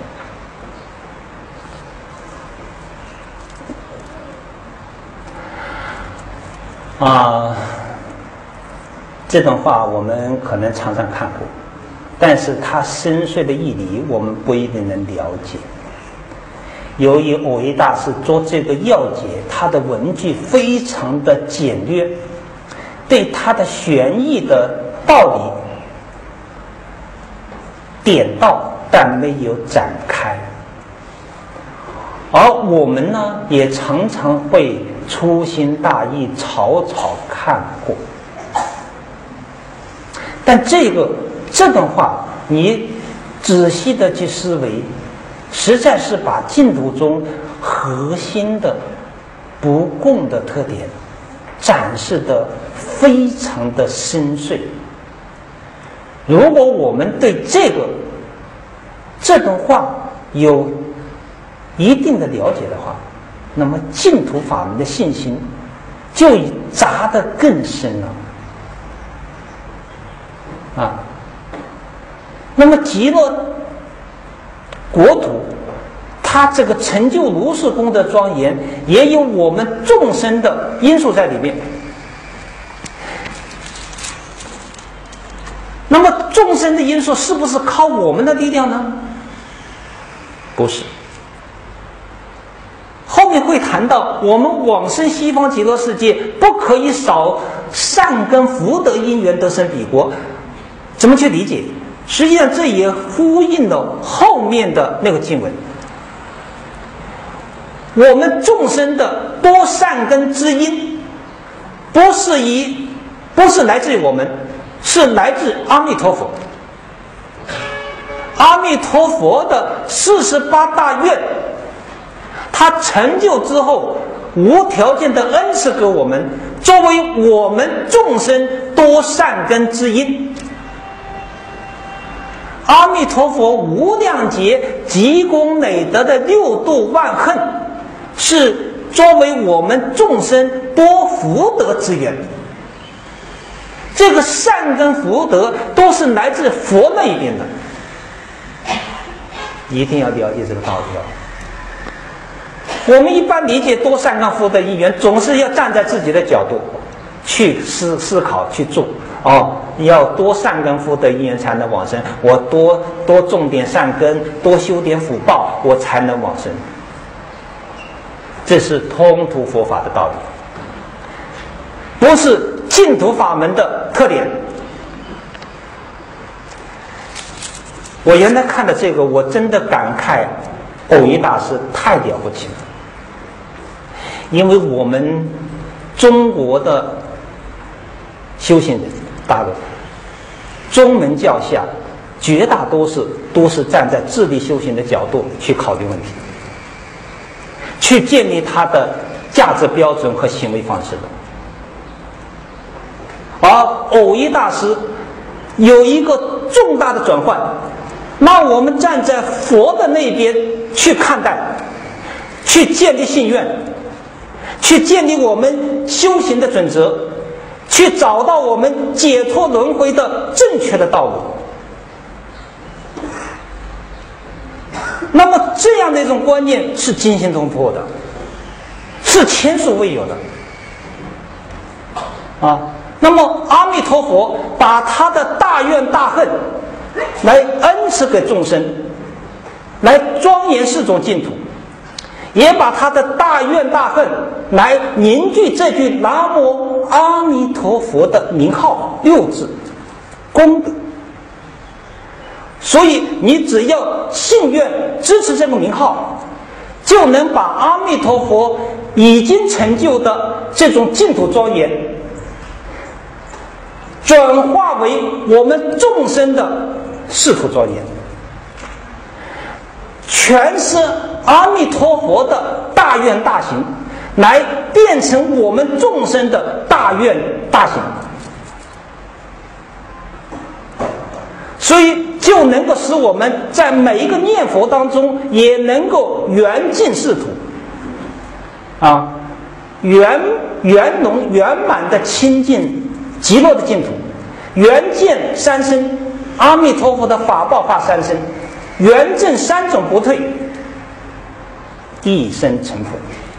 啊，这段话我们可能常常看过，但是它深邃的义理我们不一定能了解。由于藕益大师做这个要解，他的文句非常的简略，对他的玄义的道理点到，但没有展开。而我们呢，也常常会粗心大意，草草看过。但这个这段话，你仔细的去思维，实在是把净土中核心的不共的特点展示的非常的深邃。如果我们对这个这段话有一定的了解的话，那么净土法门的信心就扎得更深了啊。那么极乐国土，它这个成就如是功德庄严，也有我们众生的因素在里面。那么众生的因素是不是靠我们的力量呢？不是。后面会谈到，我们往生西方极乐世界不可以少善根福德因缘得生彼国，怎么去理解？ 实际上这也呼应了后面的那个经文。我们众生的多善根之因，不是以不是来自于我们，是来自阿弥陀佛。阿弥陀佛的四十八大愿，他成就之后无条件的恩赐给我们，作为我们众生多善根之因。阿弥陀佛无量劫积功累德的六度万恨，是作为我们众生多福德之源。这个善根福德都是来自佛那一边的，一定要了解这个道理哦。我们一般理解多善根福德因缘，总是要站在自己的角度去思思考去做。哦，要多善根福德因缘才能往生，我多多种点善根，多修点福报，我才能往生。这是通途佛法的道理，不是净土法门的特点。我原来看的这个，我真的感慨藕益大师太了不起了，因为我们中国的修行人大陆宗门教下绝大多数都是站在自力修行的角度去考虑问题，去建立他的价值标准和行为方式的。而藕益大师有一个重大的转换，让我们站在佛的那边去看待，去建立信愿，去建立我们修行的准则，去找到我们解脱轮回的正确的道路。那么这样的一种观念是惊心动魄的，是前所未有的啊。那么阿弥陀佛把他的大愿大恨来恩赐给众生，来庄严四种净土，也把他的大愿大恨来凝聚这句南无阿弥陀佛的名号六字功德。所以你只要信愿支持这个名号，就能把阿弥陀佛已经成就的这种净土庄严转化为我们众生的世土庄严，全是阿弥陀佛的大愿大行，来变成我们众生的大愿大行，所以就能够使我们在每一个念佛当中也能够圆尽世土啊，圆圆融圆满的清净极乐的净土，圆见三身阿弥陀佛的法报化三身，圆证三种不退，一生成佛。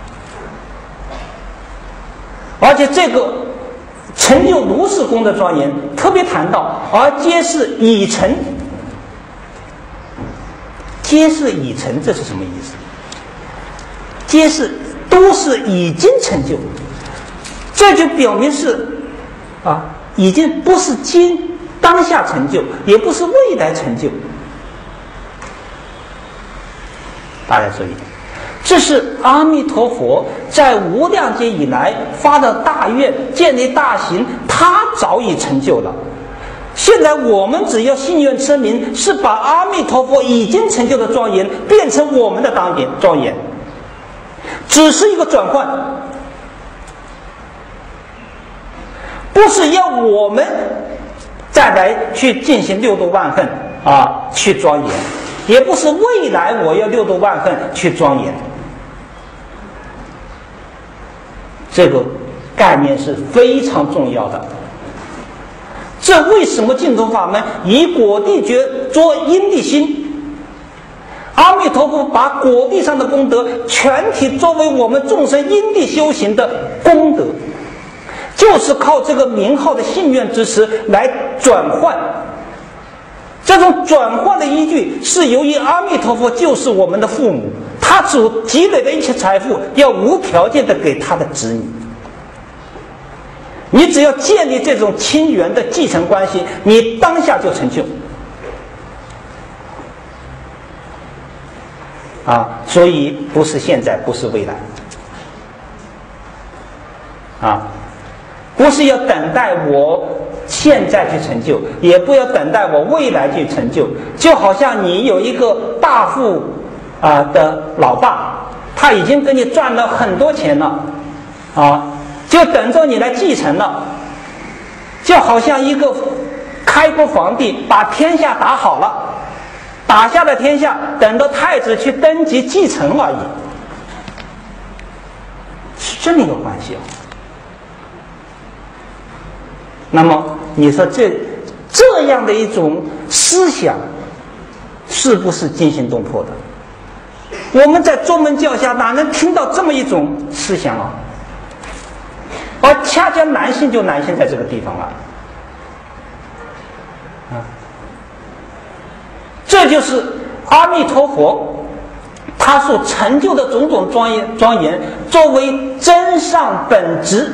而且这个成就如是功德庄严，特别谈到而皆是已成，皆是已成，这是什么意思？皆是都是已经成就，这就表明是啊，已经不是今当下成就，也不是未来成就。大家注意，这是阿弥陀佛在无量劫以来发的大愿，建立大行，他早已成就了。现在我们只要信愿声明，是把阿弥陀佛已经成就的庄严变成我们的当严庄严，只是一个转换，不是要我们再来去进行六度万恨啊去庄严，也不是未来我要六度万恨去庄严。这个概念是非常重要的。这为什么净土法门以果地觉作因地心？阿弥陀佛把果地上的功德全体作为我们众生因地修行的功德，就是靠这个名号的信愿支持来转换。这种转换的依据是由于阿弥陀佛就是我们的父母，他所积累的一切财富要无条件的给他的子女。你只要建立这种亲缘的继承关系，你当下就成就。 啊，所以不是现在，不是未来，啊，不是要等待我现在去成就，也不要等待我未来去成就。就好像你有一个大富啊的老爸，他已经给你赚了很多钱了，啊，就等着你来继承了。就好像一个开国皇帝把天下打好了，打下了天下，等着太子去登基继承而已，是这么一个关系哦。那么你说这这样的一种思想，是不是惊心动魄的？我们在宗门教下哪能听到这么一种思想啊？而恰恰难信就难信在这个地方了，啊，这就是阿弥陀佛他所成就的种种庄严庄严，作为真上本质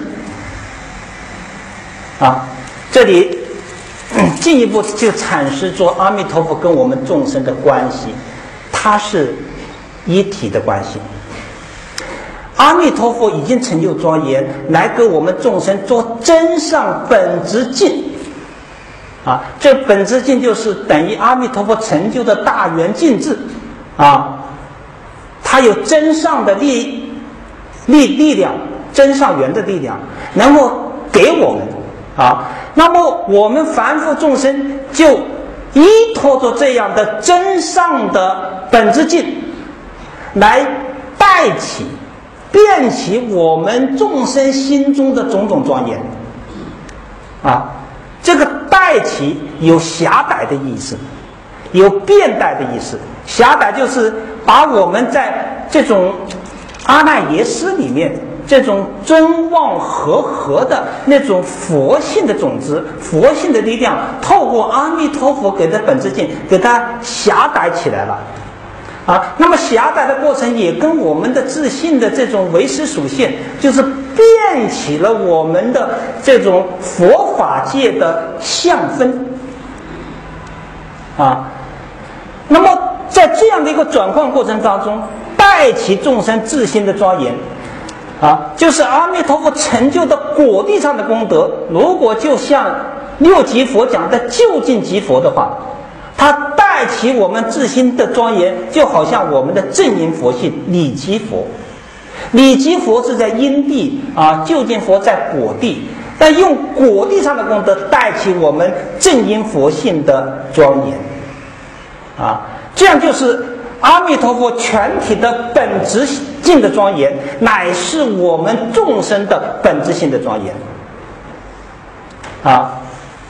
啊。这里进一步就阐释出阿弥陀佛跟我们众生的关系，它是一体的关系。阿弥陀佛已经成就庄严，来给我们众生做真上本质境啊，这本质境就是等于阿弥陀佛成就的大圆净智啊，它有真上的力力力量，真上圆的力量，能够给我们啊。那么我们凡夫众生就依托着这样的真上的本质境，来带起变起我们众生心中的种种庄严啊。这个带起有狭歹的意思，有变带的意思。狭歹就是把我们在这种阿赖耶识里面这种真妄合合的那种佛性的种子，佛性的力量，透过阿弥陀佛给的本质境，给它狭歹起来了啊。那么狭歹的过程也跟我们的自信的这种唯识属性，就是变起了我们的这种佛法界的相分啊。那么在这样的一个转换过程当中，带起众生自心的庄严啊，就是阿弥陀佛成就的果地上的功德。如果就像六级佛讲的究竟级佛的话，它带起我们自心的庄严，就好像我们的正因佛性理级佛。理级佛是在因地啊，究竟佛在果地，但用果地上的功德带起我们正因佛性的庄严啊，这样就是阿弥陀佛全体的本质性的庄严，乃是我们众生的本质性的庄严啊。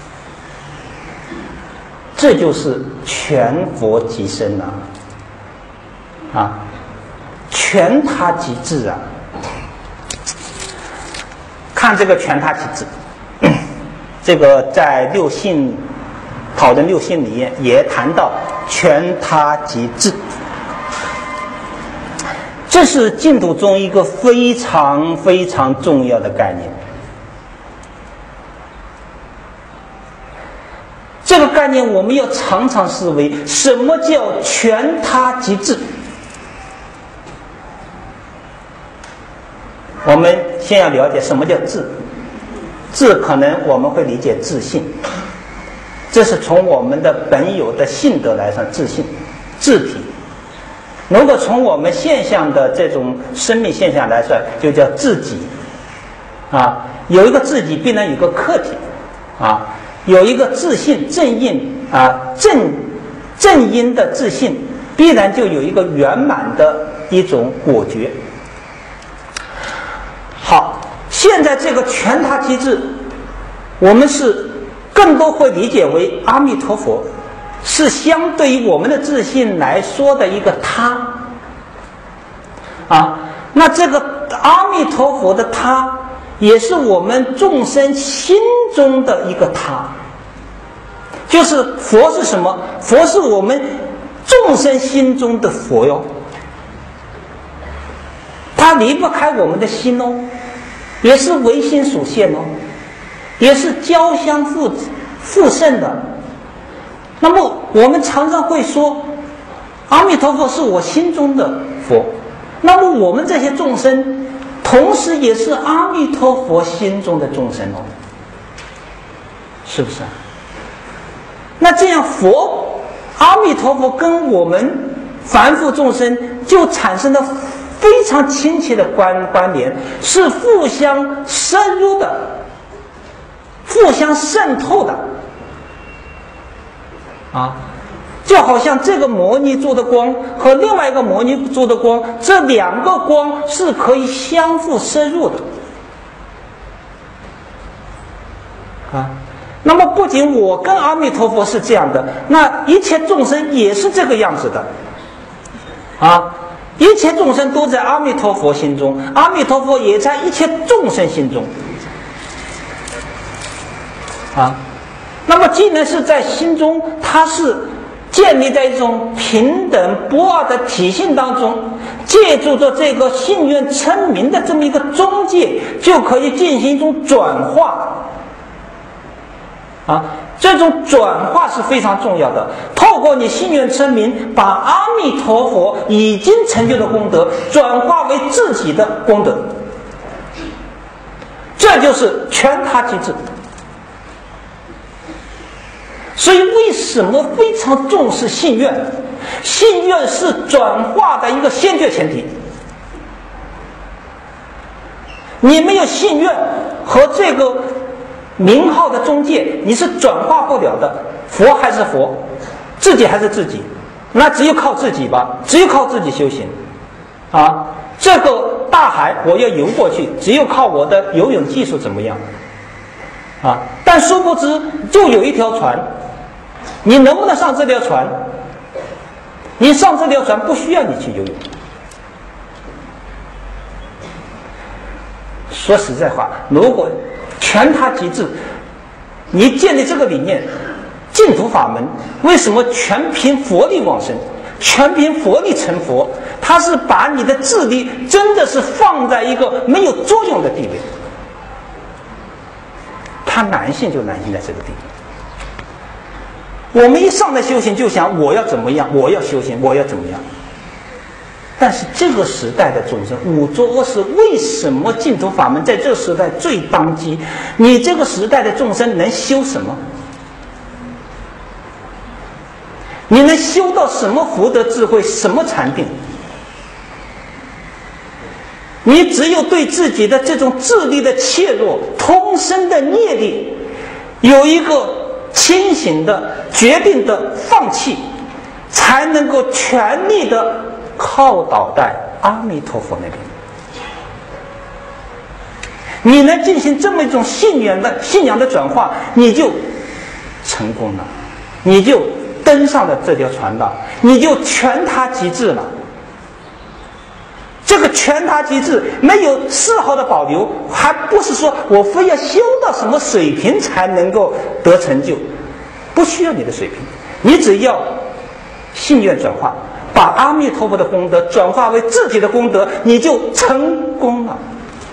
这就是全佛即身啊，啊，全他即智啊。看这个全他即智，这个在六性讨论六性里面也谈到全他即智，这是净土中一个非常非常重要的概念。这个概念我们要常常思维，什么叫全他即智？我们先要了解什么叫智。智可能我们会理解自信，这是从我们的本有的性德来上，自信自体。如果从我们现象的这种生命现象来说，就叫自己啊。有一个自己必然有个客体啊，有一个自信正因啊，正正因的自信必然就有一个圆满的一种果觉。好，现在这个全他机制，我们是更多会理解为阿弥陀佛是相对于我们的自信来说的一个他啊。那这个阿弥陀佛的他，也是我们众生心中的一个他。就是佛是什么？佛是我们众生心中的佛哟，它离不开我们的心哦，也是唯心属现哦，也是交相互互胜的。那么我们常常会说， 阿弥陀佛是我心中的佛，那么我们这些众生，同时也是阿弥陀佛心中的众生哦，是不是啊？那这样佛阿弥陀佛跟我们凡夫众生就产生了非常亲切的关关联，是互相深入的，互相渗透的啊，就好像这个摩尼做的光和另外一个摩尼做的光，这两个光是可以相互深入的啊。那么不仅我跟阿弥陀佛是这样的，那一切众生也是这个样子的啊。一切众生都在阿弥陀佛心中，阿弥陀佛也在一切众生心中啊。那么既然是在心中，它是建立在一种平等不二的体性当中，借助着这个信愿称名的这么一个中介，就可以进行一种转化啊。这种转化是非常重要的，透过你信愿称名，把阿弥陀佛已经成就的功德转化为自己的功德，这就是全他机制。所以为什么非常重视信愿？信愿是转化的一个先决前提，你没有信愿和这个名号的中介，你是转化不了的。佛还是佛，自己还是自己，那只有靠自己吧，只有靠自己修行啊。这个大海我要游过去，只有靠我的游泳技术怎么样啊？但殊不知就有一条船，你能不能上这条船？你上这条船不需要你去游泳。说实在话，如果全他即智，你建立这个理念，净土法门为什么全凭佛力往生，全凭佛力成佛？它是把你的智力真的是放在一个没有作用的地位，它难性就难性在这个地位。我们一上来修行就想我要怎么样，我要修行，我要怎么样。但是这个时代的众生，五浊恶世，为什么净土法门在这个时代最当机？你这个时代的众生能修什么？你能修到什么福德智慧，什么禅定？你只有对自己的这种智力的怯弱、通身的业力有一个清醒的决定的放弃，才能够全力的靠倒在阿弥陀佛那边。你能进行这么一种信仰的信仰的转化，你就成功了，你就登上了这条船道，你就全他即智了。这个全他即智没有丝毫的保留，还不是说我非要修到什么水平才能够得成就，不需要你的水平，你只要信愿转化，把阿弥陀佛的功德转化为自己的功德，你就成功了。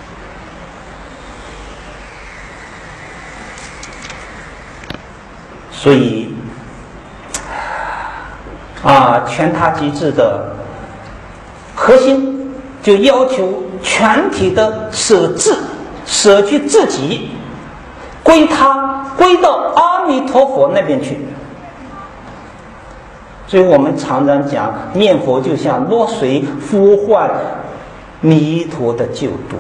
所以啊，全他即智的核心就要求全体的舍智，舍去自己，归他，归到阿弥陀佛那边去。所以我们常常讲，念佛就像落水呼唤弥陀的救度。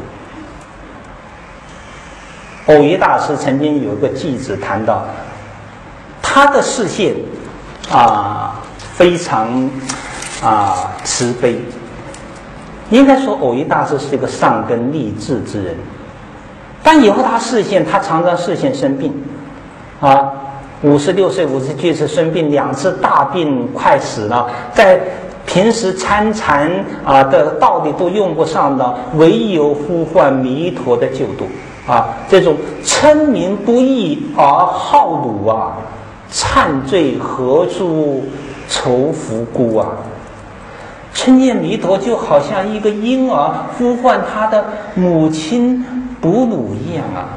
藕益大师曾经有一个偈子谈到，他的视线啊非常啊慈悲。应该说藕益大师是一个善根立志之人，但以后他视线，他常常视线生病啊。五十六岁、五十七岁生病，两次大病快死了，在平时参禅啊的道理都用不上了，唯有呼唤弥陀的救度啊！这种称名不易而好辱啊，忏罪何处愁福孤啊！称念弥陀就好像一个婴儿呼唤他的母亲哺乳一样啊。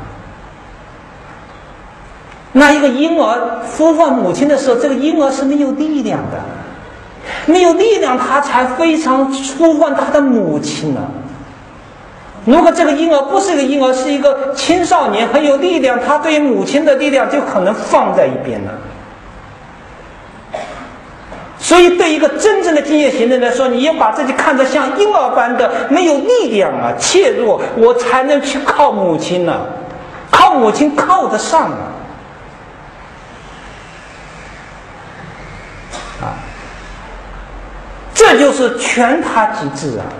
那一个婴儿呼唤母亲的时候，这个婴儿是没有力量的， 没有力量，他才非常呼唤他的母亲呢、啊。如果这个婴儿不是一个婴儿，是一个青少年，很有力量，他对母亲的力量就可能放在一边了。所以，对一个真正的敬业行人来说，你要把自己看得像婴儿般的没有力量啊，怯弱，我才能去靠母亲呢、啊，靠母亲靠得上啊。啊，这就是全他机制啊！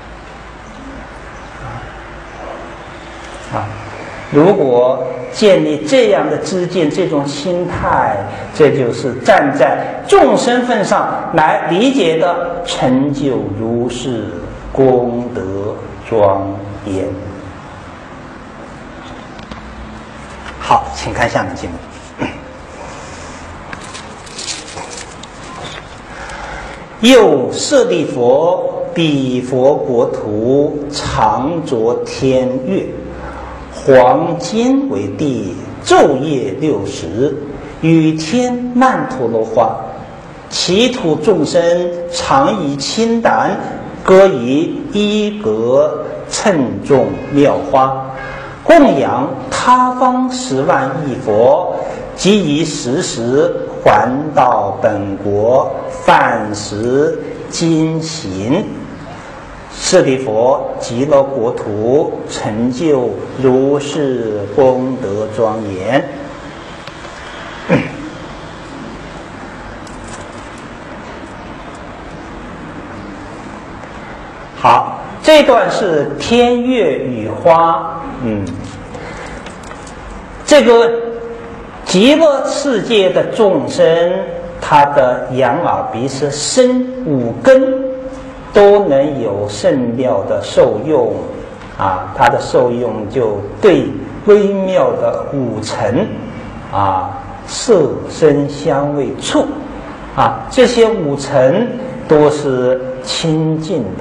啊，如果建立这样的知见，这种心态，这就是站在众生份上来理解的成就如是功德庄严。好，请看下面经文。又舍利佛，彼佛国土常着天乐，黄金为地，昼夜六时，雨天曼陀罗花。其土众生常以清胆，各以衣革称重妙花，供养他方十万亿佛，即以时时还到本国，饭食精行。舍利佛，极乐国土成就如是功德庄严。好，这段是天乐雨花，嗯，这个极乐世界的众生，他的眼耳鼻舌身五根都能有甚妙的受用啊，它的受用就对微妙的五尘啊，色声香味触啊，这些五尘都是清净的。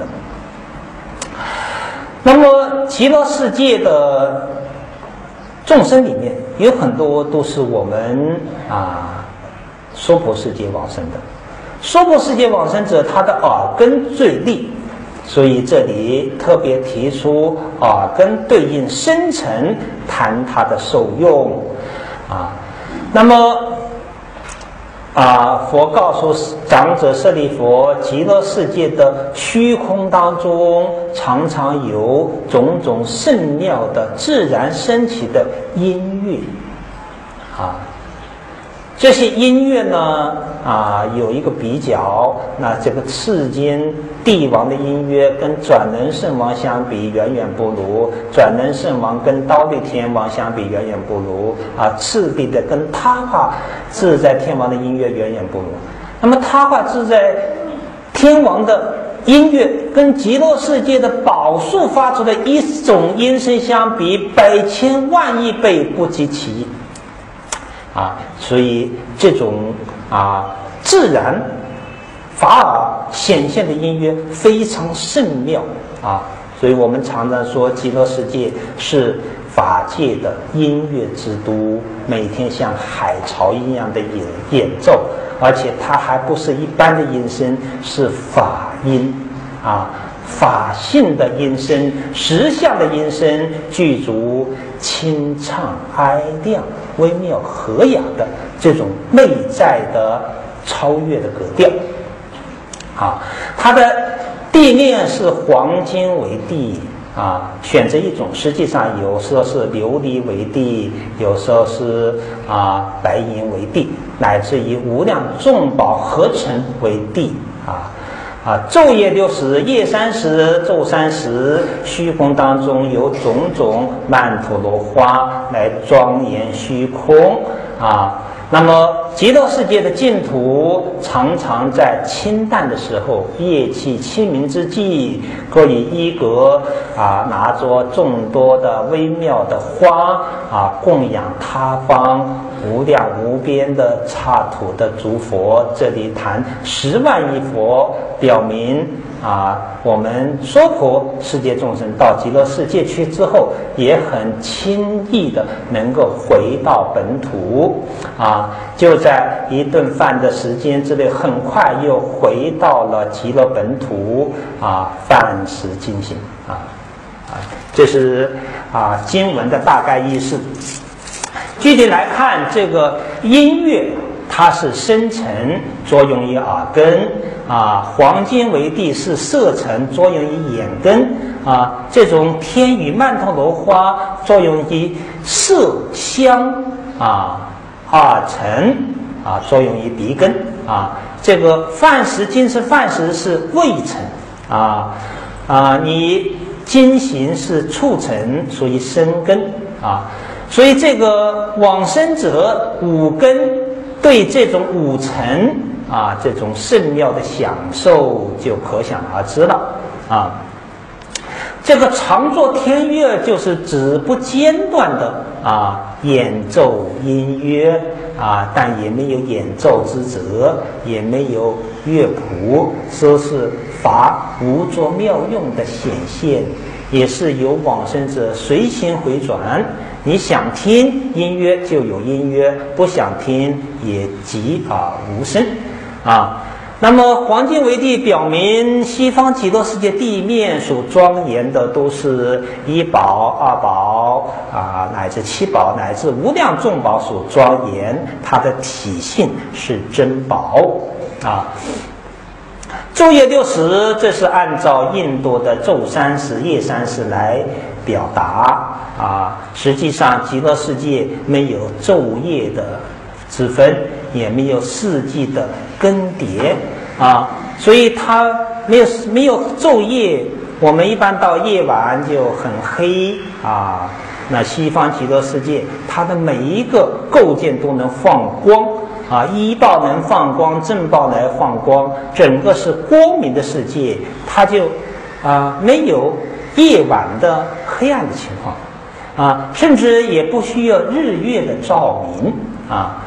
那么极乐世界的众生里面有很多都是我们啊娑婆世界往生的。娑婆世界往生者，他的耳根最利，所以这里特别提出耳根对应深层，谈它的受用啊。那么啊，佛告诉长者舍利佛，极乐世界的虚空当中，常常有种种甚妙的自然升起的音乐啊。这些音乐呢，啊，有一个比较，那这个世间帝王的音乐跟转轮圣王相比，远远不如；转轮圣王跟忉利天王相比，远远不如。啊，次第的跟他化自在天王的音乐远远不如。那么他化自在天王的音乐跟极乐世界的宝树发出的一种音声相比，百千万亿倍不及其一。啊，所以这种啊自然法尔显现的音乐非常甚妙啊，所以我们常常说极乐世界是法界的音乐之都，每天像海潮一样的演演奏，而且它还不是一般的音声，是法音啊，法性的音声，实相的音声，具足清畅哀亮、微妙和雅的这种内在的超越的格调。啊，它的地面是黄金为地啊，选择一种，实际上有时候是琉璃为地，有时候是啊白银为地，乃至于无量众宝合成为地啊。啊，昼夜六时，夜三时，昼三时，虚空当中有种种曼陀罗花来庄严虚空啊。那么极乐世界的净土，常常在清淡的时候，夜气清明之际，各以衣革啊，拿着众多的微妙的花啊，供养他方无量无边的刹土的诸佛。这里谈十万亿佛，表明啊，我们娑婆世界众生到极乐世界去之后，也很轻易的能够回到本土啊。就在在一顿饭的时间之内，很快又回到了极乐本土啊，饭食进行啊啊，这是啊经文的大概意思。具体来看，这个音乐它是声尘作用于耳根啊，黄金为地是色尘作用于眼根啊，这种天雨曼陀罗花作用于色香啊，耳尘啊作用于鼻根啊，这个饭食精是饭食是味尘啊啊，你精行是触尘属于身根啊，所以这个往生者五根对这种五尘啊这种圣妙的享受就可想而知了啊。这个常作天乐就是指不间断的啊演奏音乐啊，但也没有演奏之责，也没有乐谱，说是法无作妙用的显现，也是由往生者随心回转。你想听音乐就有音乐，不想听也即而无声啊。那么黄金为地表明西方极乐世界地面所庄严的都是一宝、二宝啊，乃至七宝乃至无量众宝所庄严，它的体性是珍宝啊。昼夜六时，这是按照印度的昼三时、夜三时来表达啊。实际上，极乐世界没有昼夜的之分，也没有四季的更迭啊，所以它没有没有昼夜。我们一般到夜晚就很黑啊，那西方极乐世界，它的每一个构件都能放光啊，依报能放光，正报来放光，整个是光明的世界，它就啊没有夜晚的黑暗的情况啊，甚至也不需要日月的照明啊。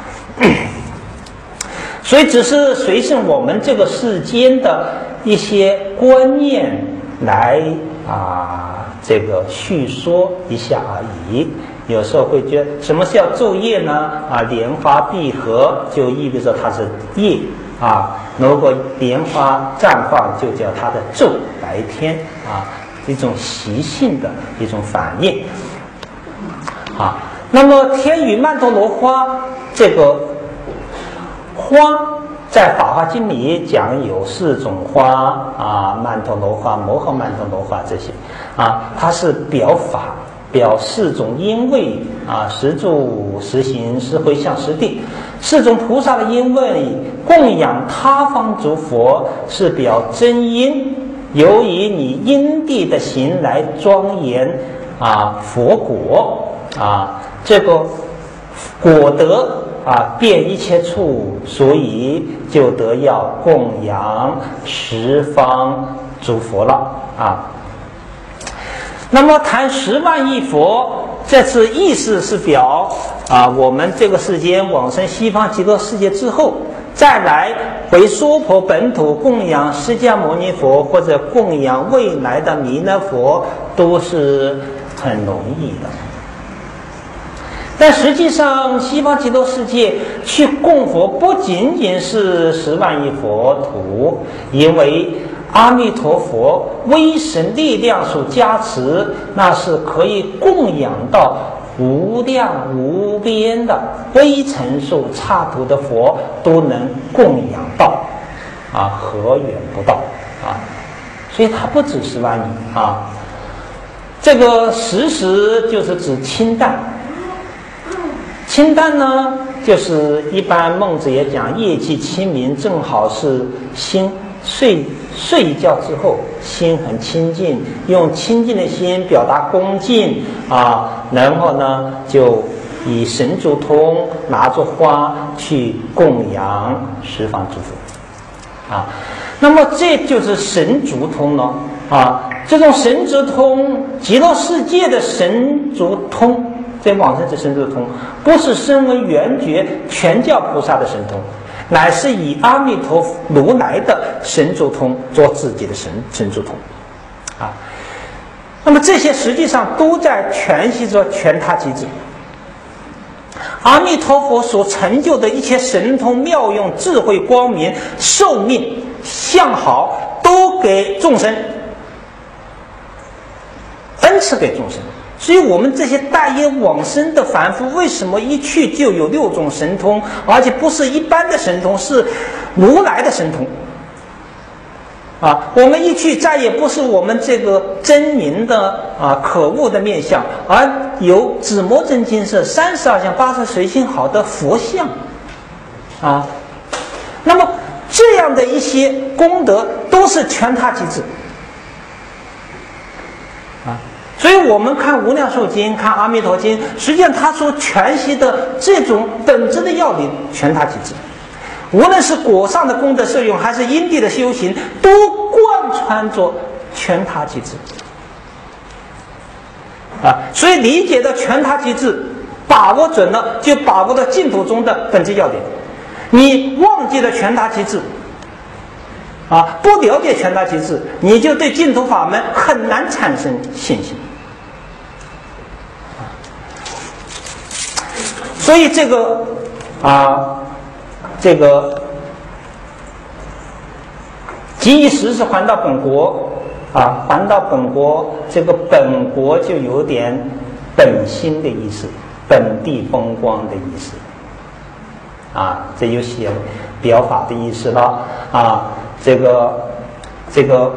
所以只是随着我们这个世间的一些观念来啊这个叙说一下而已。有时候会觉得什么叫昼夜呢？啊，莲花闭合就意味着它是夜啊，如果莲花绽放就叫它的昼，白天啊，一种习性的一种反应啊。那么天雨曼陀罗花这个花在《法华经》里讲有四种花啊，曼陀罗花、摩诃曼陀罗花这些啊，它是表法，表四种因位啊，十住、十行、十回向、十定，四种菩萨的因位供养他方诸佛，是表真因，由于你因地的行来庄严啊佛果啊，这个果德啊，遍一切处，所以就得要供养十方诸佛了啊。那么谈十万亿佛，这次意思是表啊，我们这个世间往生西方极乐世界之后，再来回娑婆本土供养释迦牟尼佛或者供养未来的弥勒佛，都是很容易的。但实际上，西方极乐世界去供佛不仅仅是十万亿佛土，因为阿弥陀佛威神力量所加持，那是可以供养到无量无边的微尘数刹土的佛都能供养到啊，何远不到啊！所以它不止十万亿啊。这个十时就是指清淡。清淡呢，就是一般孟子也讲业气清明，正好是心睡睡一觉之后心很清净，用清净的心表达恭敬啊，然后呢就以神足通拿着花去供养十方诸佛啊。那么这就是神足通了啊，这种神足通，极乐世界的神足通，这往生者神足通不是身为圆觉全教菩萨的神通，乃是以阿弥陀佛如来的神足通做自己的神神足通啊。那么这些实际上都在诠释着全他机制。 阿弥陀佛所成就的一切神通妙用、智慧光明、寿命、相好，都给众生，恩赐给众生。所以我们这些待业往生的凡夫，为什么一去就有六种神通，而且不是一般的神通，是如来的神通啊？我们一去再也不是我们这个真名的啊可恶的面相，而有紫磨真金色、三十二相、八十随心好的佛像啊。那么这样的一些功德都是全他即至啊。所以我们看无量寿经，看阿弥陀经，实际上他所诠释的这种本质的要领全他即至，无论是果上的功德受用，还是因地的修行，都贯穿着全他即至啊。所以理解到全他即至，把握准了，就把握到净土中的本质要点。你忘记了全他即至啊，不了解全他即至，你就对净土法门很难产生信心。所以这个啊，这个即以时是还到本国啊，还到本国，这个本国就有点本心的意思，本地风光的意思啊，这有些表法的意思了啊。这个这个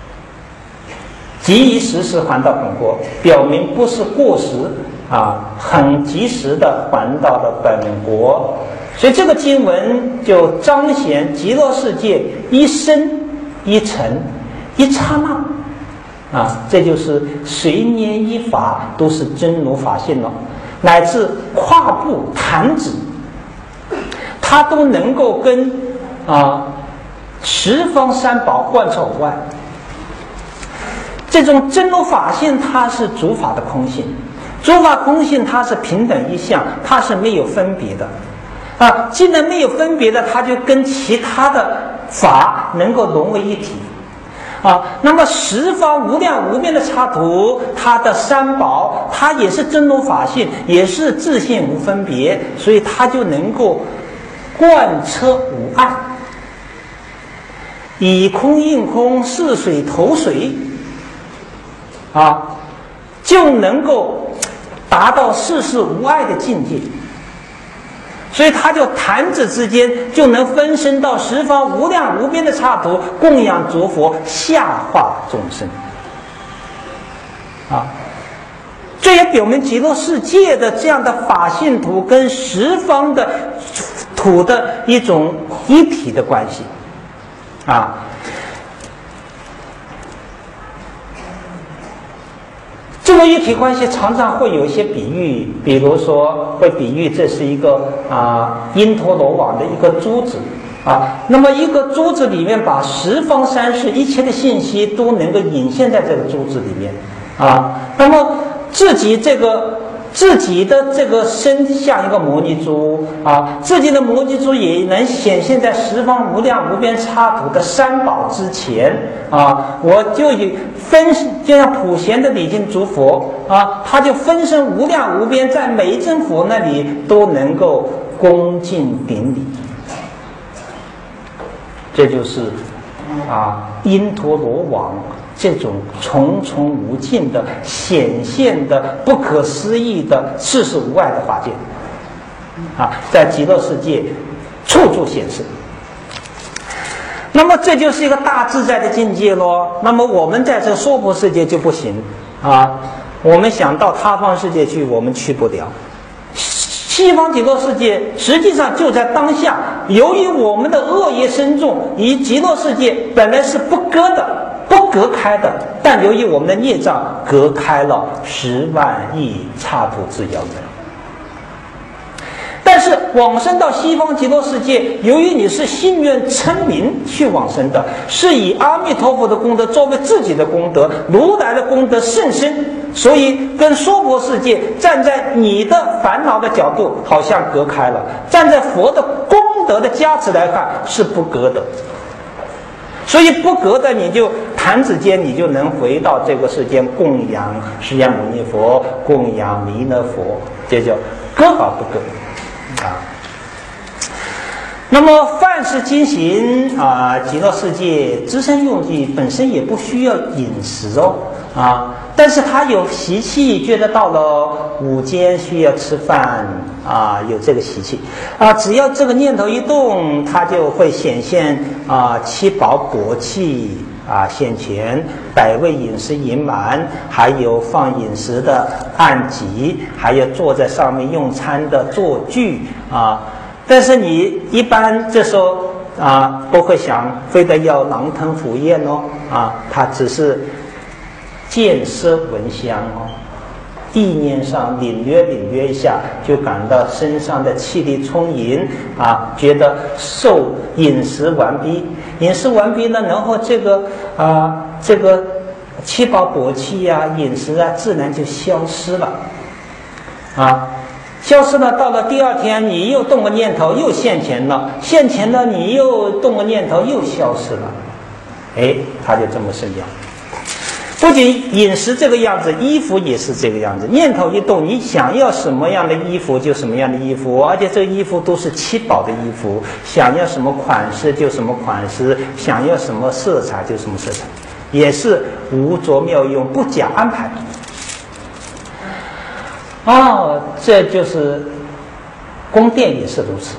即以时是还到本国，表明不是过时啊，很及时的还到了本国。所以这个经文就彰显极乐世界一生一尘一刹那啊，这就是随念一法都是真如法性了，乃至跨步弹指，它都能够跟啊十方三宝贯彻无碍。这种真如法性，它是诸法的空性，诸法空性它是平等一相，它是没有分别的啊。既然没有分别的，它就跟其他的法能够融为一体啊。那么十方无量无边的刹土，它的三宝，它也是真如法性，也是自性无分别，所以它就能够贯彻无碍。以空应空，似水投水啊，就能够达到世事无碍的境界。所以他就弹指之间就能分身到十方无量无边的刹土，供养诸佛，下化众生啊。这也表明极乐世界的这样的法性土跟十方的土的一种一体的关系啊。这种一体关系常常会有一些比喻，比如说会比喻这是一个啊因陀罗网的一个珠子啊，那么一个珠子里面把十方三世一切的信息都能够隐现在这个珠子里面啊，那么自己这个自己的这个身像一个摩尼珠啊，自己的摩尼珠也能显现在十方无量无边刹土的三宝之前啊。我就以分就像普贤的礼敬诸佛啊，他就分身无量无边，在每一尊佛那里都能够恭敬顶礼。这就是啊因陀罗网这种重重无尽的显现的不可思议的世事无碍的法界啊，在极乐世界处处显示。那么这就是一个大自在的境界咯。那么我们在这娑婆世界就不行啊，我们想到他方世界去，我们去不了。西方极乐世界实际上就在当下，由于我们的恶业深重，与极乐世界本来是不割的不隔开的，但由于我们的孽障隔开了十万亿刹土之遥远。但是往生到西方极乐世界，由于你是信愿称名去往生的，是以阿弥陀佛的功德作为自己的功德，如来的功德甚深，所以跟娑婆世界站在你的烦恼的角度好像隔开了，站在佛的功德的加持来看是不隔的。所以不隔的，你就弹指间你就能回到这个世间供养释迦牟尼佛，供养弥勒佛，这叫隔而不隔。 啊。那么凡是进行啊极乐世界自身用具本身也不需要饮食哦啊，但是他有习气，觉得到了午间需要吃饭啊，有这个习气啊，只要这个念头一动，他就会显现啊七宝钵器啊现前，百味饮食盈满，还有放饮食的案几，还有坐在上面用餐的坐具啊。但是你一般这时候啊，不会想非得要狼吞虎咽哦啊，他只是见色闻香哦，意念上领略领略一下，就感到身上的气力充盈啊，觉得受饮食完毕，饮食完毕呢，然后这个啊这个七宝钵器呀、饮食啊，自然就消失了啊。消失了，到了第二天，你又动个念头，又现前了；现前了，你又动个念头，又消失了。哎，他就这么生掉。不仅饮食这个样子，衣服也是这个样子。念头一动，你想要什么样的衣服就什么样的衣服，而且这个衣服都是七宝的衣服，想要什么款式就什么款式，想要什么色彩就什么色彩，也是无着妙用，不假安排。哦，这就是宫殿也是如此。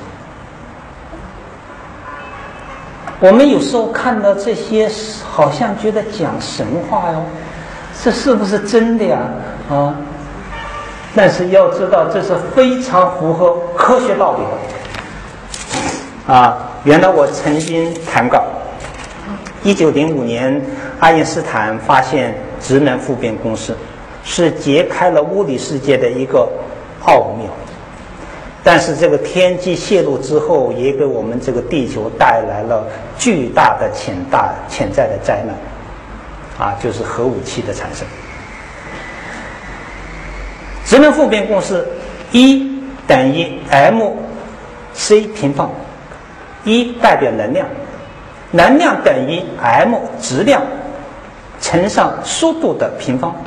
我们有时候看到这些，好像觉得讲神话哟，这是不是真的呀？啊，但是要知道，这是非常符合科学道理的。啊，原来我曾经谈过，一九零五年，爱因斯坦发现质能复变公式。是揭开了物理世界的一个奥妙，但是这个天机泄露之后，也给我们这个地球带来了巨大的潜大潜在的灾难，啊，就是核武器的产生。质能复变公式，一等于 m c 平方，一代表能量，能量等于 m 质量乘上速度的平方。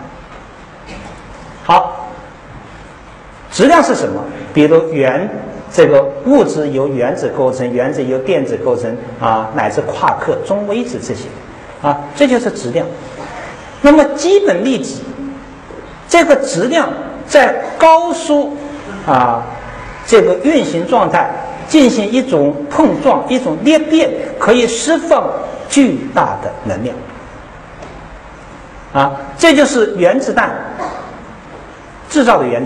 好，质量是什么？比如原这个物质由原子构成，原子由电子构成啊，乃至夸克、中微子这些啊，这就是质量。那么基本粒子这个质量在高速啊这个运行状态进行一种碰撞、一种裂变，可以释放巨大的能量啊，这就是原子弹制造的原理。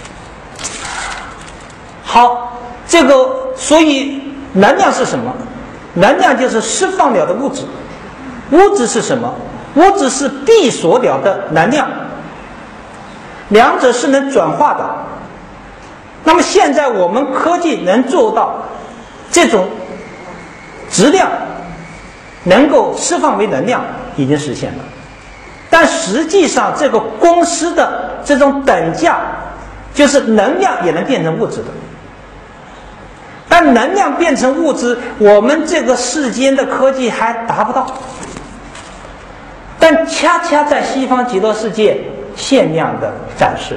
好，这个所以能量是什么？能量就是释放了的物质。物质是什么？物质是闭锁了的能量，两者是能转化的。那么现在我们科技能做到这种质量能够释放为能量，已经实现了。但实际上这个公式的这种等价，就是能量也能变成物质的。但能量变成物质，我们这个世间的科技还达不到。但恰恰在西方极乐世界限量的展示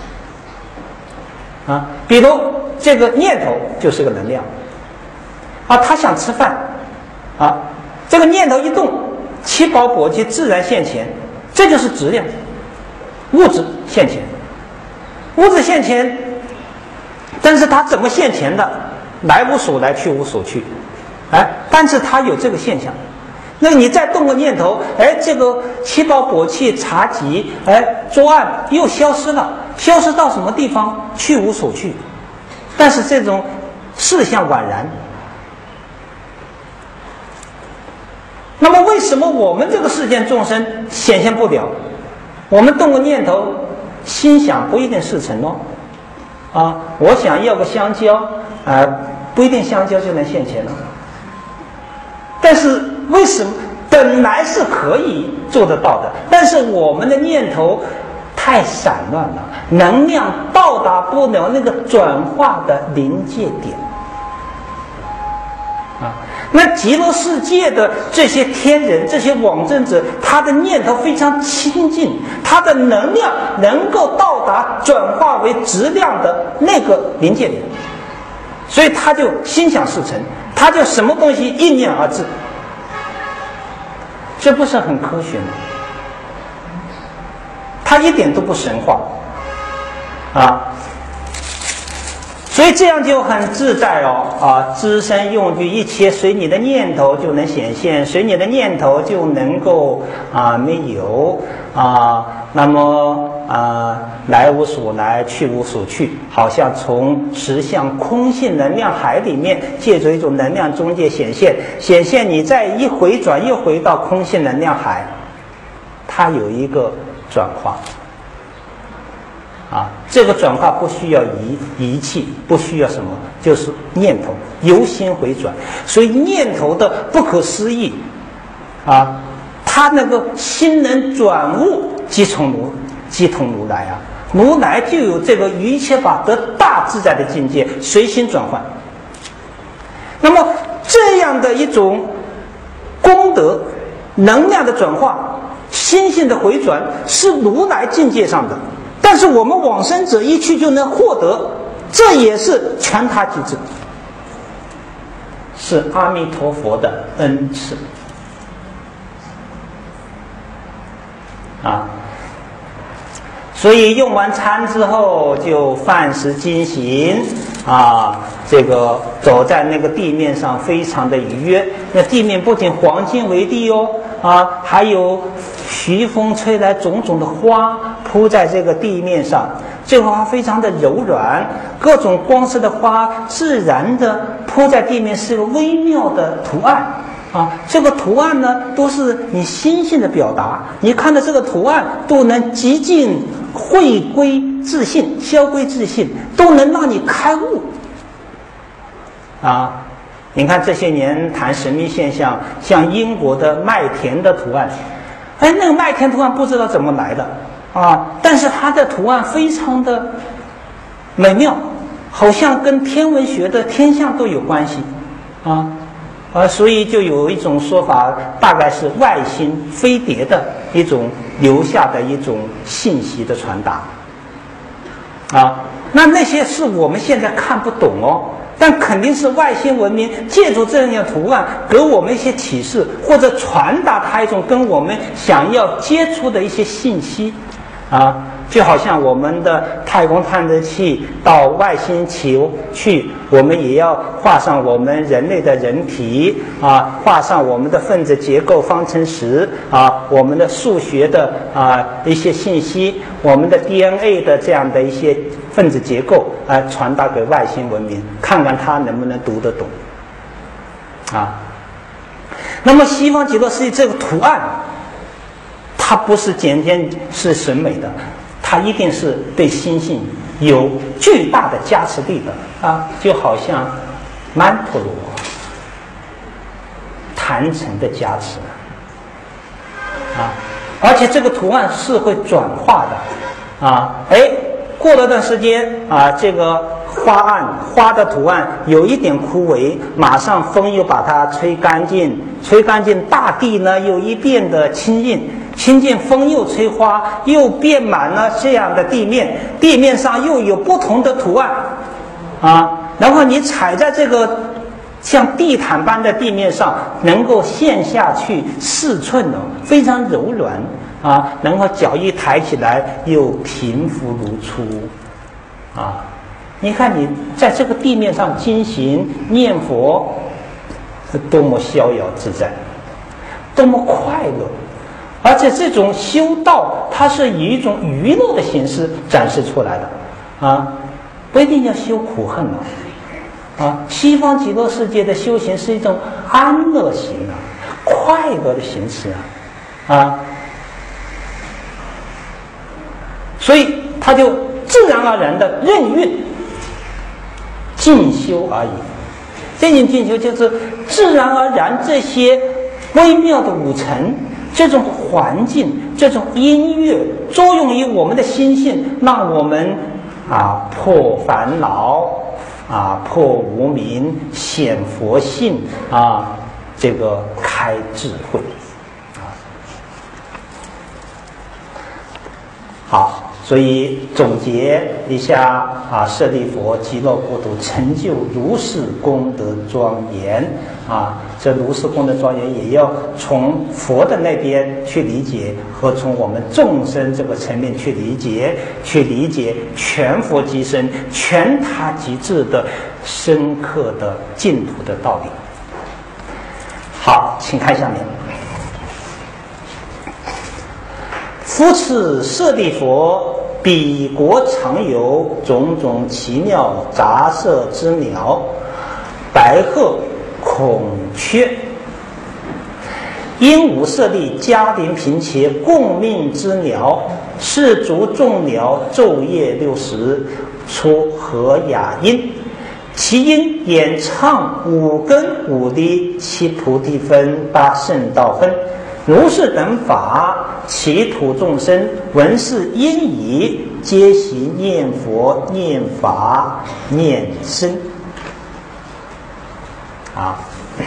啊，比如这个念头就是个能量啊，他想吃饭啊，这个念头一动，七宝钵器自然现前。这就是质量，物质现前，物质现前，但是它怎么现前的？来无所来，去无所去，哎，但是它有这个现象。那你再动个念头，哎，这个七宝钵器、茶几，哎，桌案又消失了，消失到什么地方？去无所去，但是这种事项宛然。那么为什么我们这个世间众生显现不了？我们动个念头，心想不一定事成哦。啊，我想要个香蕉，啊、呃，不一定香蕉就能现前了。但是为什么本来是可以做得到的？但是我们的念头太散乱了，能量到达不了那个转化的临界点。啊，那极乐世界的这些天人、这些往生者，他的念头非常清净，他的能量能够到达转化为质量的那个临界点。 所以他就心想事成，他就什么东西一念而至，这不是很科学吗？他一点都不神话啊，所以这样就很自在哦啊！知身用具，一切随你的念头就能显现，随你的念头就能够啊没有啊，那么啊来无所来，去无所去，好像从实相空性能量海里面，借着一种能量中介显现，显现你再一回转，又回到空性能量海，它有一个转化。啊，这个转化不需要仪仪器，不需要什么，就是念头由心回转。所以念头的不可思议，啊，他那个心能转物，即从如即同如来啊，如来就有这个于一切法得大自在的境界，随心转换。那么这样的一种功德、能量的转化、心性的回转，是如来境界上的。但是我们往生者一去就能获得，这也是全他机制，是阿弥陀佛的恩赐啊。所以用完餐之后就饭食精行啊，这个走在那个地面上非常的愉悦。那地面不仅黄金为地哦啊，还有徐风吹来种种的花铺在这个地面上，这个花非常的柔软，各种光色的花自然的铺在地面，是个微妙的图案啊。这个图案呢，都是你心性的表达，你看到这个图案都能极尽回归自信，消归自信，都能让你开悟啊。你看这些年谈神秘现象，像英国的麦田的图案，哎，那个麦田图案不知道怎么来的啊，但是它的图案非常的美妙，好像跟天文学的天象都有关系啊啊，所以就有一种说法，大概是外星飞碟的一种留下的一种信息的传达啊。那那些是我们现在看不懂哦，但肯定是外星文明借助这样的图案给我们一些启示，或者传达它一种跟我们想要接触的一些信息啊。就好像我们的太空探测器到外星球去，我们也要画上我们人类的人体啊，画上我们的分子结构方程式啊，我们的数学的啊一些信息，我们的 D N A 的这样的一些分子结构啊，传达给外星文明，看看它能不能读得懂啊。那么西方极乐世界这个图案，它不是简简是审美的，它一定是对心性有巨大的加持力的啊，就好像曼陀罗坛城的加持啊，而且这个图案是会转化的啊，哎，过了段时间啊，这个花案花的图案有一点枯萎，马上风又把它吹干净，吹干净，大地呢又一变的清净。清净，风又吹花，又变满了这样的地面，地面上又有不同的图案啊，然后你踩在这个像地毯般的地面上，能够陷下去四寸哦，非常柔软啊，然后脚一抬起来又平伏如初啊。你看你在这个地面上进行念佛，多么逍遥自在，多么快乐。而且这种修道，它是以一种娱乐的形式展示出来的，啊，不一定要修苦恨了，啊，西方极乐世界的修行是一种安乐行啊，快乐的形式啊，啊，所以他就自然而然的任运进修而已。这种进修就是自然而然这些微妙的五尘。这种环境，这种音乐作用于我们的心性，让我们啊破烦恼，啊破无明，显佛性，啊这个开智慧。啊，好， 所以总结一下啊，舍利佛极乐国土成就如是功德庄严啊，这如是功德庄严也要从佛的那边去理解，和从我们众生这个层面去理解，去理解全佛即身、全他即智的深刻的净土的道理。好，请看下面。夫此舍利佛，彼国常有种种奇妙杂色之鸟，白鹤、孔雀，鹦鹉、舍利、迦陵、频伽共命之鸟，是足众鸟昼夜六时，出和雅音。其音演唱五根五力七菩提分八圣道分，如是等法，其土众生闻是音已，皆习念佛、念法、念僧。啊，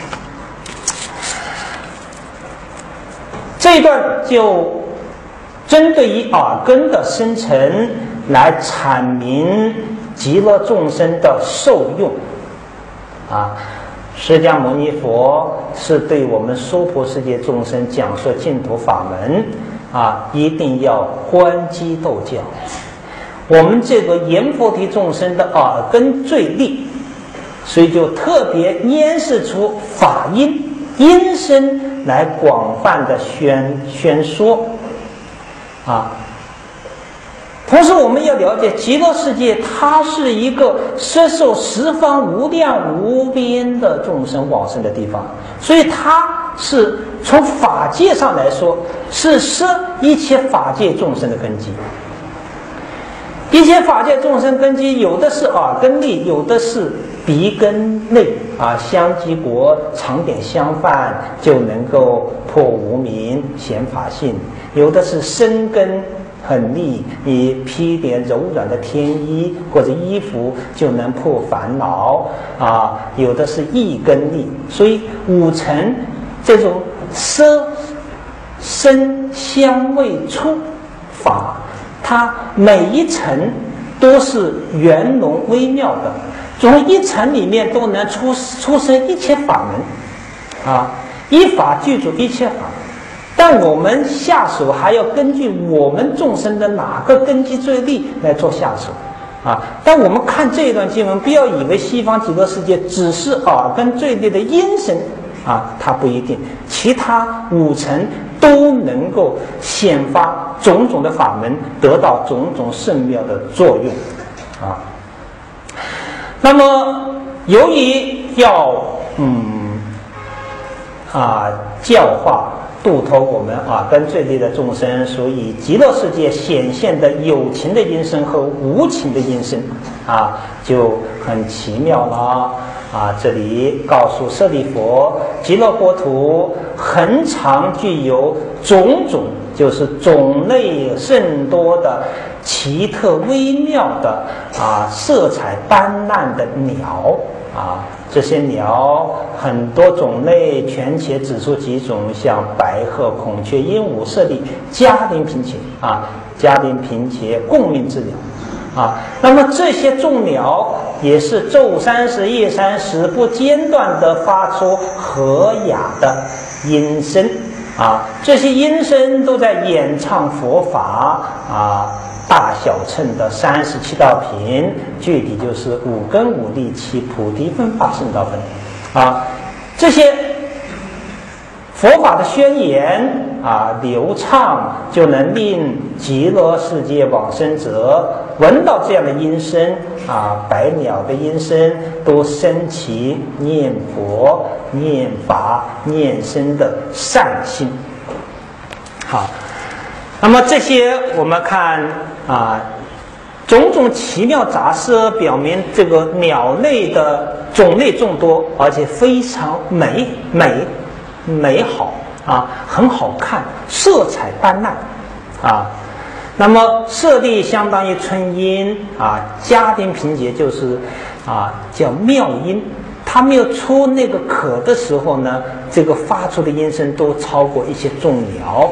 这一段就针对于耳根的生成来阐明极乐众生的受用。啊，释迦牟尼佛是对我们娑婆世界众生讲述净土法门啊，一定要观机斗教。我们这个阎浮提众生的耳根最利，所以就特别拈示出法音音声来广泛的宣宣说啊。同时我们要了解极乐世界，它是一个摄受十方无量无边的众生往生的地方，所以它是从法界上来说是摄一切法界众生的根基。一切法界众生根基，有的是耳根利，有的是鼻根类啊，香积国常点香饭就能够破无明显法性，有的是身根很利，你披点柔软的天衣或者衣服就能破烦恼啊，有的是意根利，所以五层这种色声香味触法，它每一层都是圆融微妙的，从一层里面都能出出生一切法门啊，依法具足一切法门。但我们下手还要根据我们众生的哪个根基最利来做下手啊。但我们看这一段经文，不要以为西方极乐世界只是耳根最利的音声啊，它不一定，其他五层都能够显发种种的法门，得到种种甚妙的作用啊。那么由于要嗯啊教化度脱我们耳根最利的众生，所以极乐世界显现的有情的音声和无情的音声啊，就很奇妙了啊！这里告诉舍利佛，极乐国土恒常具有种种，就是种类甚多的奇特微妙的啊，色彩斑斓的鸟啊。这些鸟很多种类，全且指出几种，像白鹤、孔雀、鹦鹉、舍利、迦陵、频伽啊，迦陵、频伽共命之鸟啊。那么这些众鸟也是昼三时、夜三时不间断地发出和雅的音声啊，这些音声都在演唱佛法啊。大小乘的三十七道品，具体就是五根五力七菩提分八圣道分啊，这些佛法的宣言啊流畅，就能令极乐世界往生者闻到这样的音声啊，百鸟的音声都升起念佛、念法、念僧的善心。好，那么这些我们看啊，种种奇妙杂色，表明这个鸟类的种类众多，而且非常美美美好啊，很好看，色彩斑斓啊。那么舍利相当于春音啊，迦陵频伽就是啊叫妙音，它没有出那个可的时候呢，这个发出的音声都超过一些众鸟。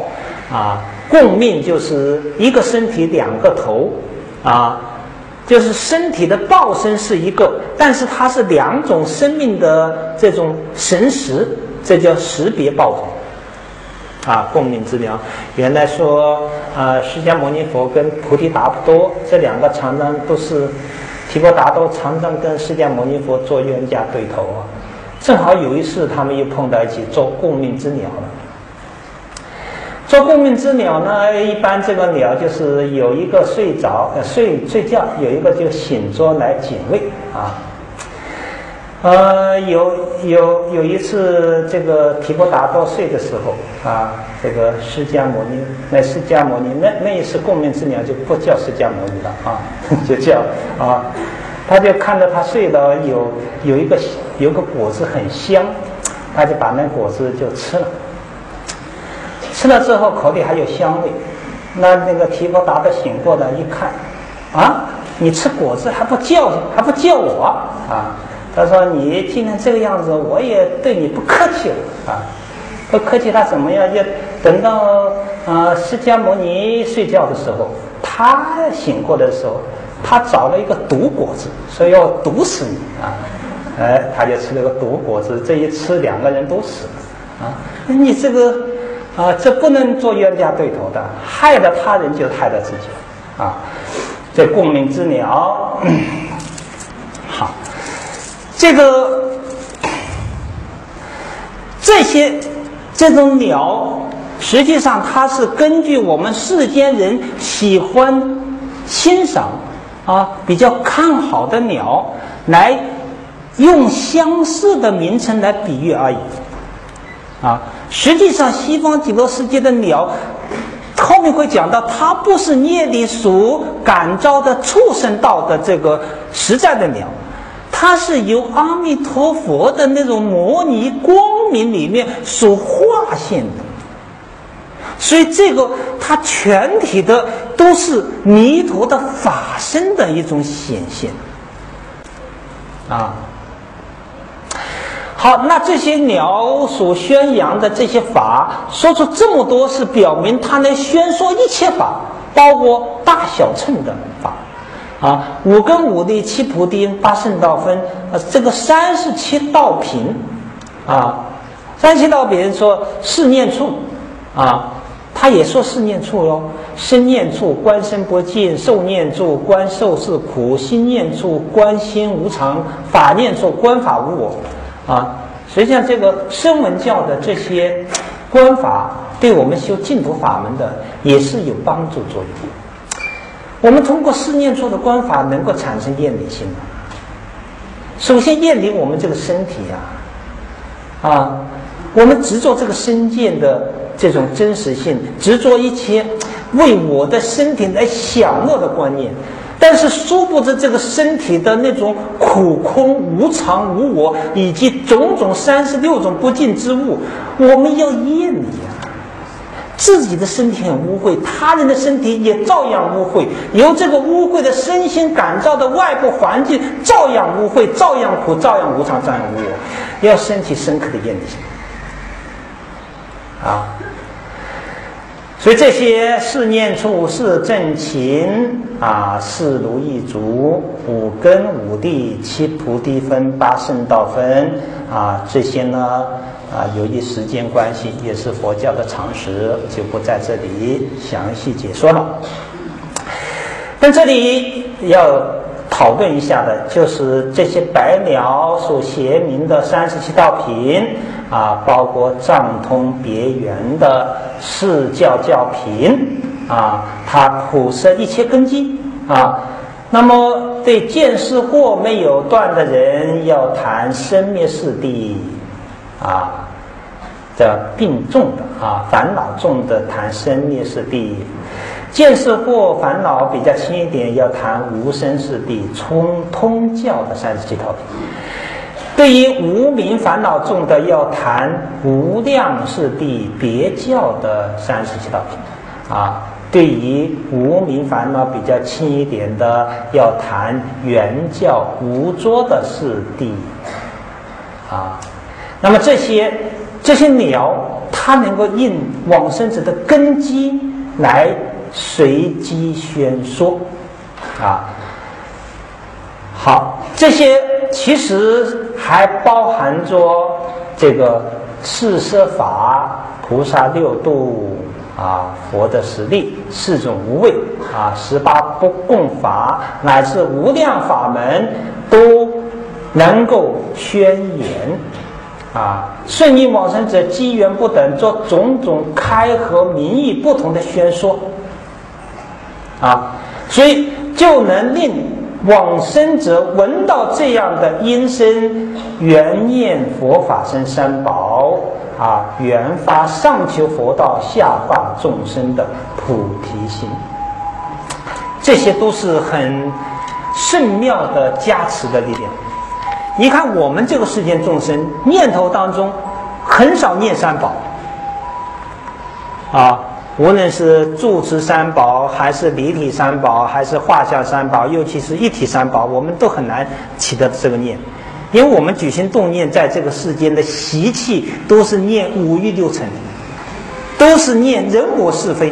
啊，共命就是一个身体两个头啊，就是身体的报身是一个，但是它是两种生命的这种神识，这叫识别报头啊，共命之鸟。原来说啊，释迦牟尼佛跟菩提达多这两个常常都是提婆达多常常跟释迦牟尼佛做冤家对头啊，正好有一次他们又碰到一起做共命之鸟了。做共命之鸟呢，一般这个鸟就是有一个睡着呃睡睡觉，有一个就醒着来警卫啊。呃，有有有一次这个提婆达多睡的时候啊，这个释迦牟尼那释迦牟尼那那一次共命之鸟就不叫释迦牟尼了啊，就叫啊，他就看到他睡到有有一个有个果子很香，他就把那果子就吃了。吃了之后口里还有香味，那那个提婆达多醒过来一看，啊，你吃果子还不叫还不叫我啊？他说你今天这个样子，我也对你不客气了啊！不客气他怎么样？要等到呃释迦牟尼睡觉的时候，他醒过来的时候，他找了一个毒果子，说要毒死你啊！哎，他就吃了个毒果子，这一吃两个人都死了啊！你这个。啊，这不能做冤家对头的，害了他人就害了自己啊！这共命之鸟，好，这个这些这种鸟，实际上它是根据我们世间人喜欢欣赏啊，比较看好的鸟，来用相似的名称来比喻而已。啊，实际上西方极乐世界的鸟，后面会讲到，它不是业力所感召的畜生道的这个实在的鸟，它是由阿弥陀佛的那种摩尼光明里面所化现的，所以这个它全体的都是弥陀的法身的一种显现啊。好，那这些鸟所宣扬的这些法，说出这么多，是表明它能宣说一切法，包括大小乘的法，啊，五根五力七菩提八圣道分，呃，这个三十七道品，啊，三十七道品说四念处，啊，他也说四念处哟，身念处观身不净，受念处观受是苦，心念处观心无常，法念处观法无我。啊，实际上这个声闻教的这些观法，对我们修净土法门的也是有帮助作用。我们通过四念处的观法，能够产生厌离心。首先厌离我们这个身体呀、啊，啊，我们执着这个身见的这种真实性，执着一切为我的身体来享乐的观念。但是殊不知这个身体的那种苦空无常无我，以及种种三十六种不净之物，我们要厌离啊！自己的身体很污秽，他人的身体也照样污秽，由这个污秽的身心感召的外部环境照样污秽，照样苦，照样无常，照样无我，要升起深刻的厌离心啊！所以这些四念处、四正勤啊、四如意足、五根五力、七菩提分、八圣道分啊，这些呢啊，由于时间关系，也是佛教的常识，就不在这里详细解说了。但这里要讨论一下的，就是这些白鸟所谐名的三十七道品啊，包括藏通别圆的四教教品啊，它普摄一切根基啊。那么对见识惑没有断的人，要谈生灭四谛啊，这病重的啊，烦恼重的谈生灭四谛。见识惑烦恼比较轻一点，要谈无生四谛，通通教的三十七道品。对于无明烦恼重的，要谈无量四谛，别教的三十七道品啊。对于无明烦恼比较轻一点的，要谈原教无着的四谛啊。那么这些这些鸟它能够应往生者的根基来随机宣说啊。好，这些其实还包含着这个四摄法、菩萨六度啊、佛的实力、四种无畏啊、十八不共法乃至无量法门都能够宣言啊。顺应往生者机缘不等，做种种开合名义不同的宣说啊，所以就能令往生者闻到这样的音声，缘念佛法僧三宝啊，缘发上求佛道，下化众生的菩提心。这些都是很甚妙的加持的力量。你看我们这个世间众生念头当中很少念三宝啊，无论是住持三宝，还是离体三宝，还是画像三宝，尤其是一体三宝，我们都很难起得这个念，因为我们举行动念，在这个世间的习气都是念五欲六尘，都是念人我是非。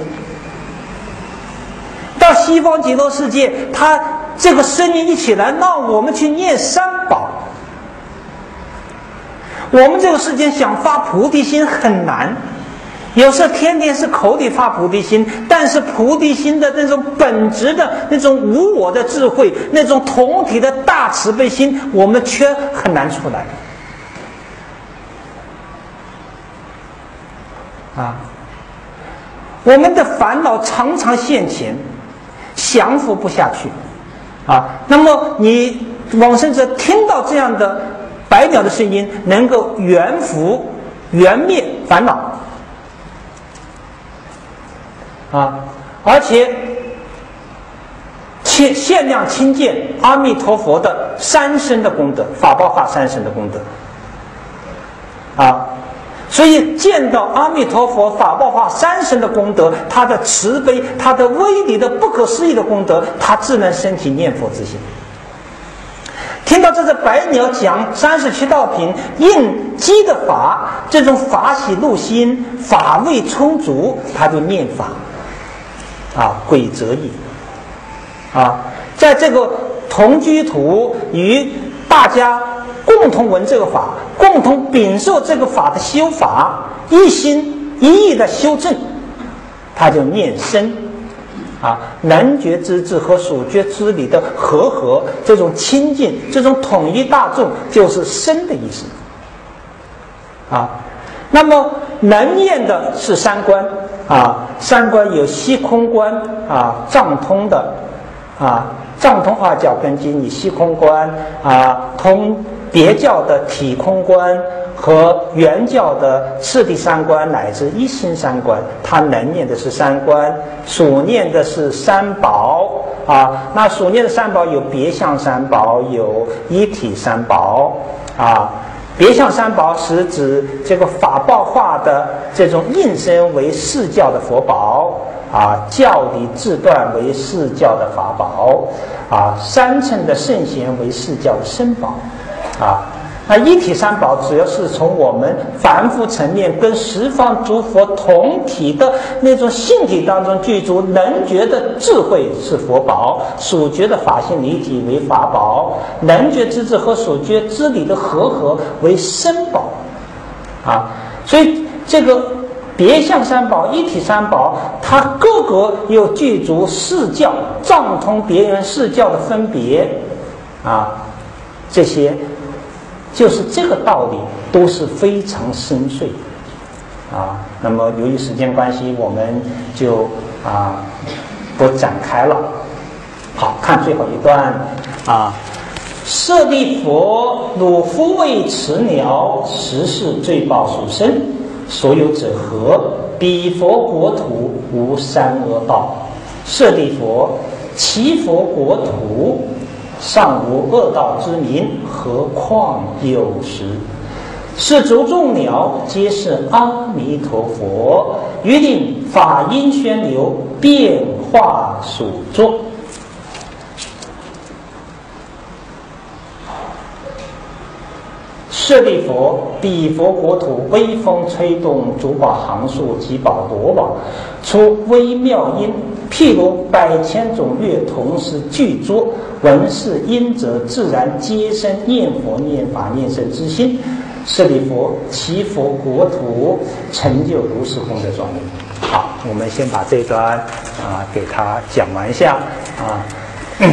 到西方极乐世界，他这个声音一起来，让我们去念三宝。我们这个世间想发菩提心很难。有时候天天是口里发菩提心，但是菩提心的那种本质的那种无我的智慧，那种同体的大慈悲心，我们却很难出来啊！我们的烦恼常常现前，降服不下去啊。那么你往生者听到这样的白鸟的声音，能够圆伏圆灭烦恼啊，而且限限量亲见阿弥陀佛的三身的功德，法报化三身的功德啊，所以见到阿弥陀佛法报化三身的功德，他的慈悲，他的威力的不可思议的功德，他自然升起念佛之心。听到这只白鸟讲三十七道品应机的法，这种法喜入心，法味充足，他就念法啊，鬼则意啊，在这个同居土与大家共同闻这个法，共同禀受这个法的修法，一心一意的修正，他就念身啊，能觉之智和属觉之理的和合，这种亲近，这种统一大众，就是身的意思啊。那么能念的是三观啊，三观有虚空观啊，藏通的啊，藏通话叫根基，你虚空观啊，通别教的体空观和原教的次第三观乃至一心三观，他能念的是三观，所念的是三宝啊。那所念的三宝有别相三宝，有一体三宝啊。别相三宝是指这个法报化的这种应身为释教的佛宝啊，教理自断为释教的法宝啊，三乘的圣贤为释教的身宝啊。那一体三宝主要是从我们凡夫层面跟十方诸佛同体的那种性体当中具足能觉的智慧是佛宝，属觉的法性离体为法宝，能觉之智和属觉之理的和合为身宝啊。所以这个别相三宝、一体三宝，它各个又具足释教、藏通别人释教的分别啊，这些就是这个道理都是非常深邃啊。那么由于时间关系，我们就啊不展开了。好，看最后一段啊。舍利佛，汝复为此鸟，实是罪报属生，所有者何？彼佛国土无三恶道。舍利佛，其佛国土尚无恶道之民，何况有时？是诸众鸟皆是阿弥陀佛，于令法音宣流，变化所作。 舍利弗，彼佛国土微风吹动珠宝行树及宝罗网，出微妙音，譬如百千种乐同时具作，闻是音者，自然皆生念佛、念法、念僧之心。舍利弗，其佛国土成就如是功德庄严。好，我们先把这段啊给他讲完一下啊。嗯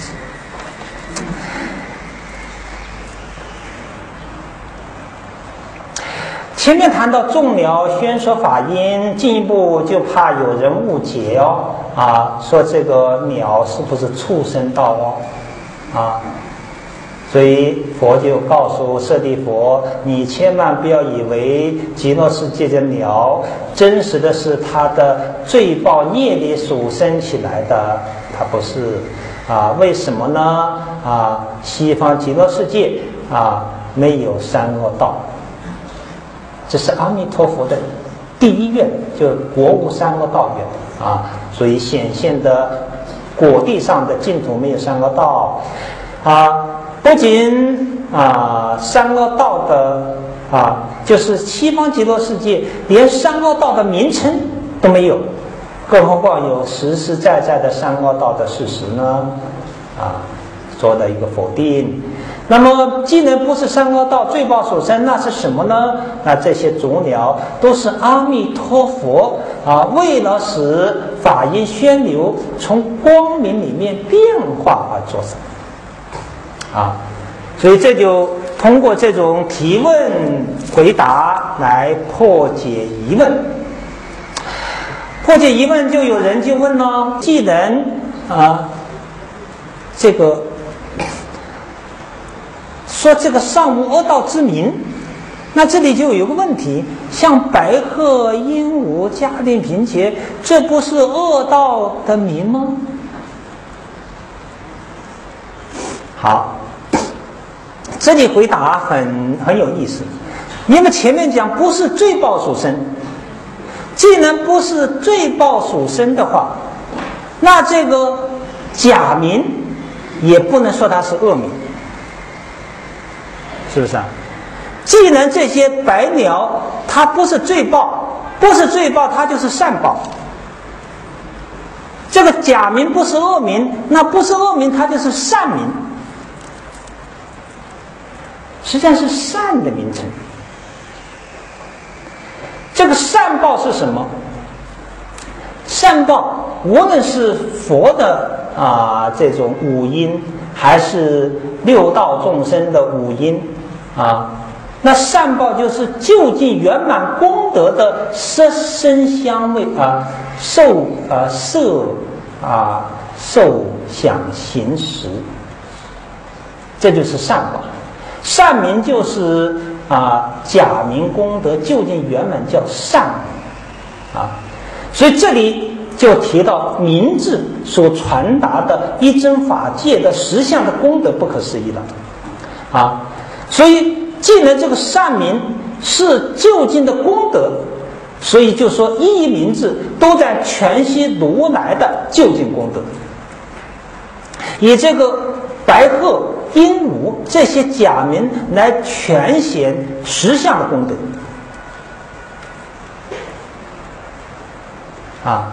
前面谈到众鸟宣说法音，进一步就怕有人误解哦，啊，说这个鸟是不是畜生道哦，啊，所以佛就告诉舍利弗，你千万不要以为极乐世界的鸟真实的是它的罪报业力所生起来的，它不是啊？为什么呢？啊，西方极乐世界啊没有三恶道。这是阿弥陀佛的第一愿，就是国无三恶道愿啊，所以显现的果地上的净土没有三恶道啊。不仅啊三恶道的啊，就是西方极乐世界连三恶道的名称都没有，更何况有实实在在的三恶道的事实呢？啊，做了一个否定。那么既然不是三恶道罪报所生，那是什么呢？那这些族鸟都是阿弥陀佛啊，为了使法音宣流从光明里面变化而做成啊，所以这就通过这种提问回答来破解疑问。破解疑问，就有人就问了，既然啊这个说这个上无恶道之名，那这里就有个问题，像白鹤、鹦鹉、嘉定、平伽，这不是恶道的名吗？好，这里回答很很有意思，因为前面讲不是罪报所生，既然不是罪报所生的话，那这个假名也不能说它是恶名。是不是啊？既然这些白鸟它不是罪报，不是罪报，它就是善报。这个假名不是恶名，那不是恶名，它就是善名，实际上是善的名称。这个善报是什么？善报无论是佛的啊这种五音，还是六道众生的五音啊，那善报就是究竟圆满功德的色声香味啊受啊色啊受想行识，这就是善报。善名就是啊假名功德究竟圆满叫善啊，所以这里就提到名字所传达的一真法界的实相的功德不可思议了啊！所以既然这个善名是究竟的功德，所以就说一一名字都在全息如来的究竟功德，以这个白鹤、鹦鹉这些假名来全显实相的功德啊！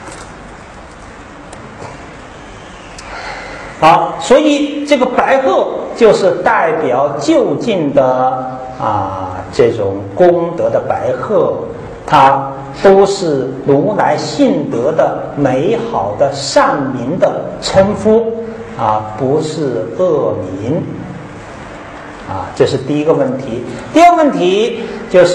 好，所以这个白鹤就是代表就近的啊这种功德的白鹤，它都是如来性德的美好的善名的称呼啊，不是恶名啊，这是第一个问题。第二个问题就是，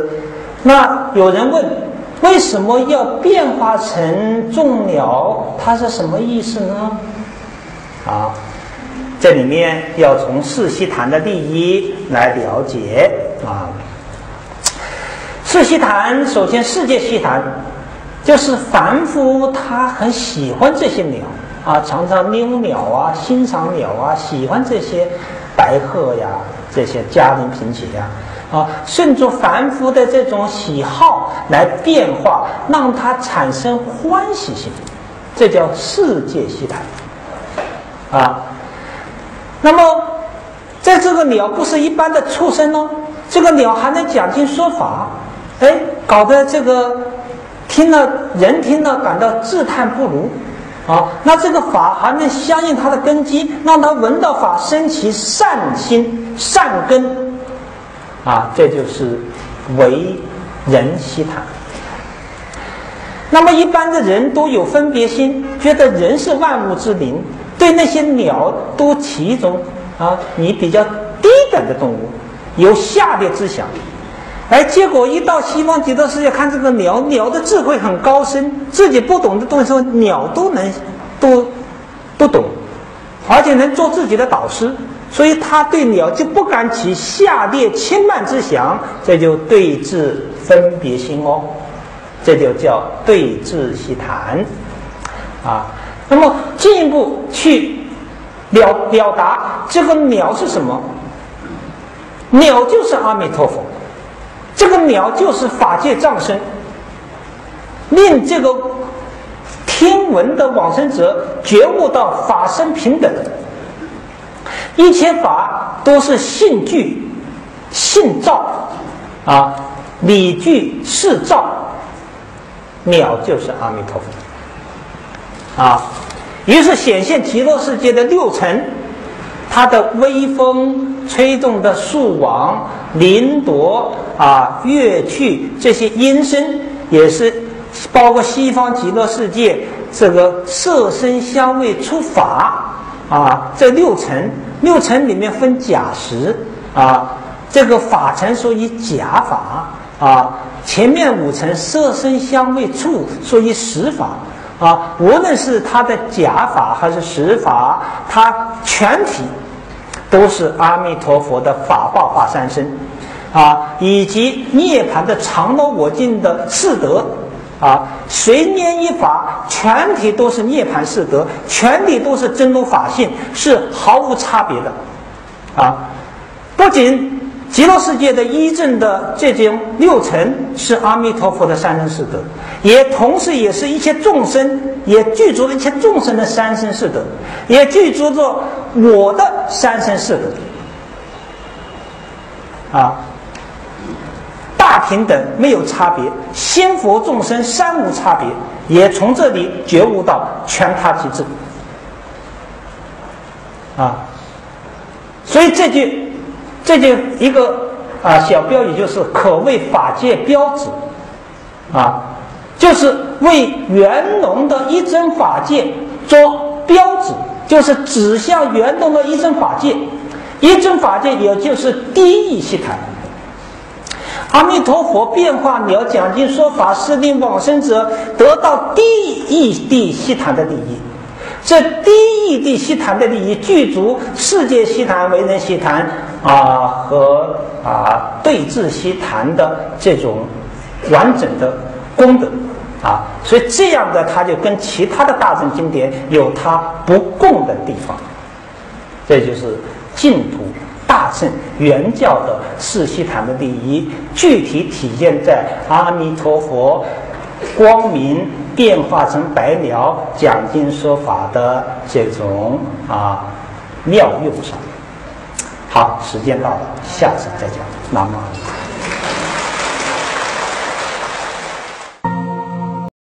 那有人问，为什么要变化成众鸟？它是什么意思呢？啊，这里面要从四悉檀的利益来了解啊。四悉檀，首先世界悉檀就是凡夫他很喜欢这些鸟啊，常常溜鸟啊，欣赏鸟啊，喜欢这些白鹤呀，这些嘉陵平伽呀啊，顺着凡夫的这种喜好来变化，让它产生欢喜心，这叫世界悉檀。啊，那么在但这个鸟不是一般的畜生哦，这个鸟还能讲经说法，哎，搞得这个听了人听了感到自叹不如啊。那这个法还能相应它的根基，让它闻到法生起善心善根啊，这就是为人希谈。那么一般的人都有分别心，觉得人是万物之灵，对那些鸟都起一种啊，你比较低等的动物，有下列之想。哎，结果一到西方极乐世界看这个鸟，鸟的智慧很高深，自己不懂的东西，鸟都能都都懂，而且能做自己的导师，所以他对鸟就不敢起下列轻慢之想，这就对治分别心哦，这就叫对治希谈啊。那么进一步去表表达这个鸟是什么？鸟就是阿弥陀佛，这个鸟就是法界藏身，令这个听闻的往生者觉悟到法身平等，一切法都是性具性造啊，理具事造，鸟就是阿弥陀佛啊。于是显现极乐世界的六尘，它的微风吹动的树网、林朵啊、乐曲这些音声，也是包括西方极乐世界这个色声香味触法啊，这六尘，六尘里面分假实啊，这个法尘属于假法啊，前面五尘色声香味触属于实法。啊，无论是它的假法还是实法，它全体都是阿弥陀佛的法报化三身啊，以及涅槃的常乐我净的四德啊，随念一法，全体都是涅槃四德，全体都是真如法性，是毫无差别的啊。不仅极乐世界的一正的这种六尘是阿弥陀佛的三身四德，也同时也是一切众生，也具足了一切众生的三身四德，也具足着我的三身四德啊，大平等，没有差别，仙佛众生三无差别，也从这里觉悟到全他即智啊。所以这句这就一个啊小标语，就是可谓法界标志啊，就是为圆融的一真法界做标志，就是指向圆融的一真法界。一真法界也就是第一义希谈。阿弥陀佛变化鸟讲经说法，是令往生者得到第一义谛希谈的利益。这第一义谛希谈的利益，具足世界希谈、为人希谈啊和啊对治希谈的这种完整的功德啊，所以这样的它就跟其他的大乘经典有它不共的地方。这就是净土大乘原教的世希谈的利益，具体体现在阿弥陀佛光明变化成白鸟讲经说法的这种啊妙用上。好，时间到了，下次再讲。南无阿弥陀佛。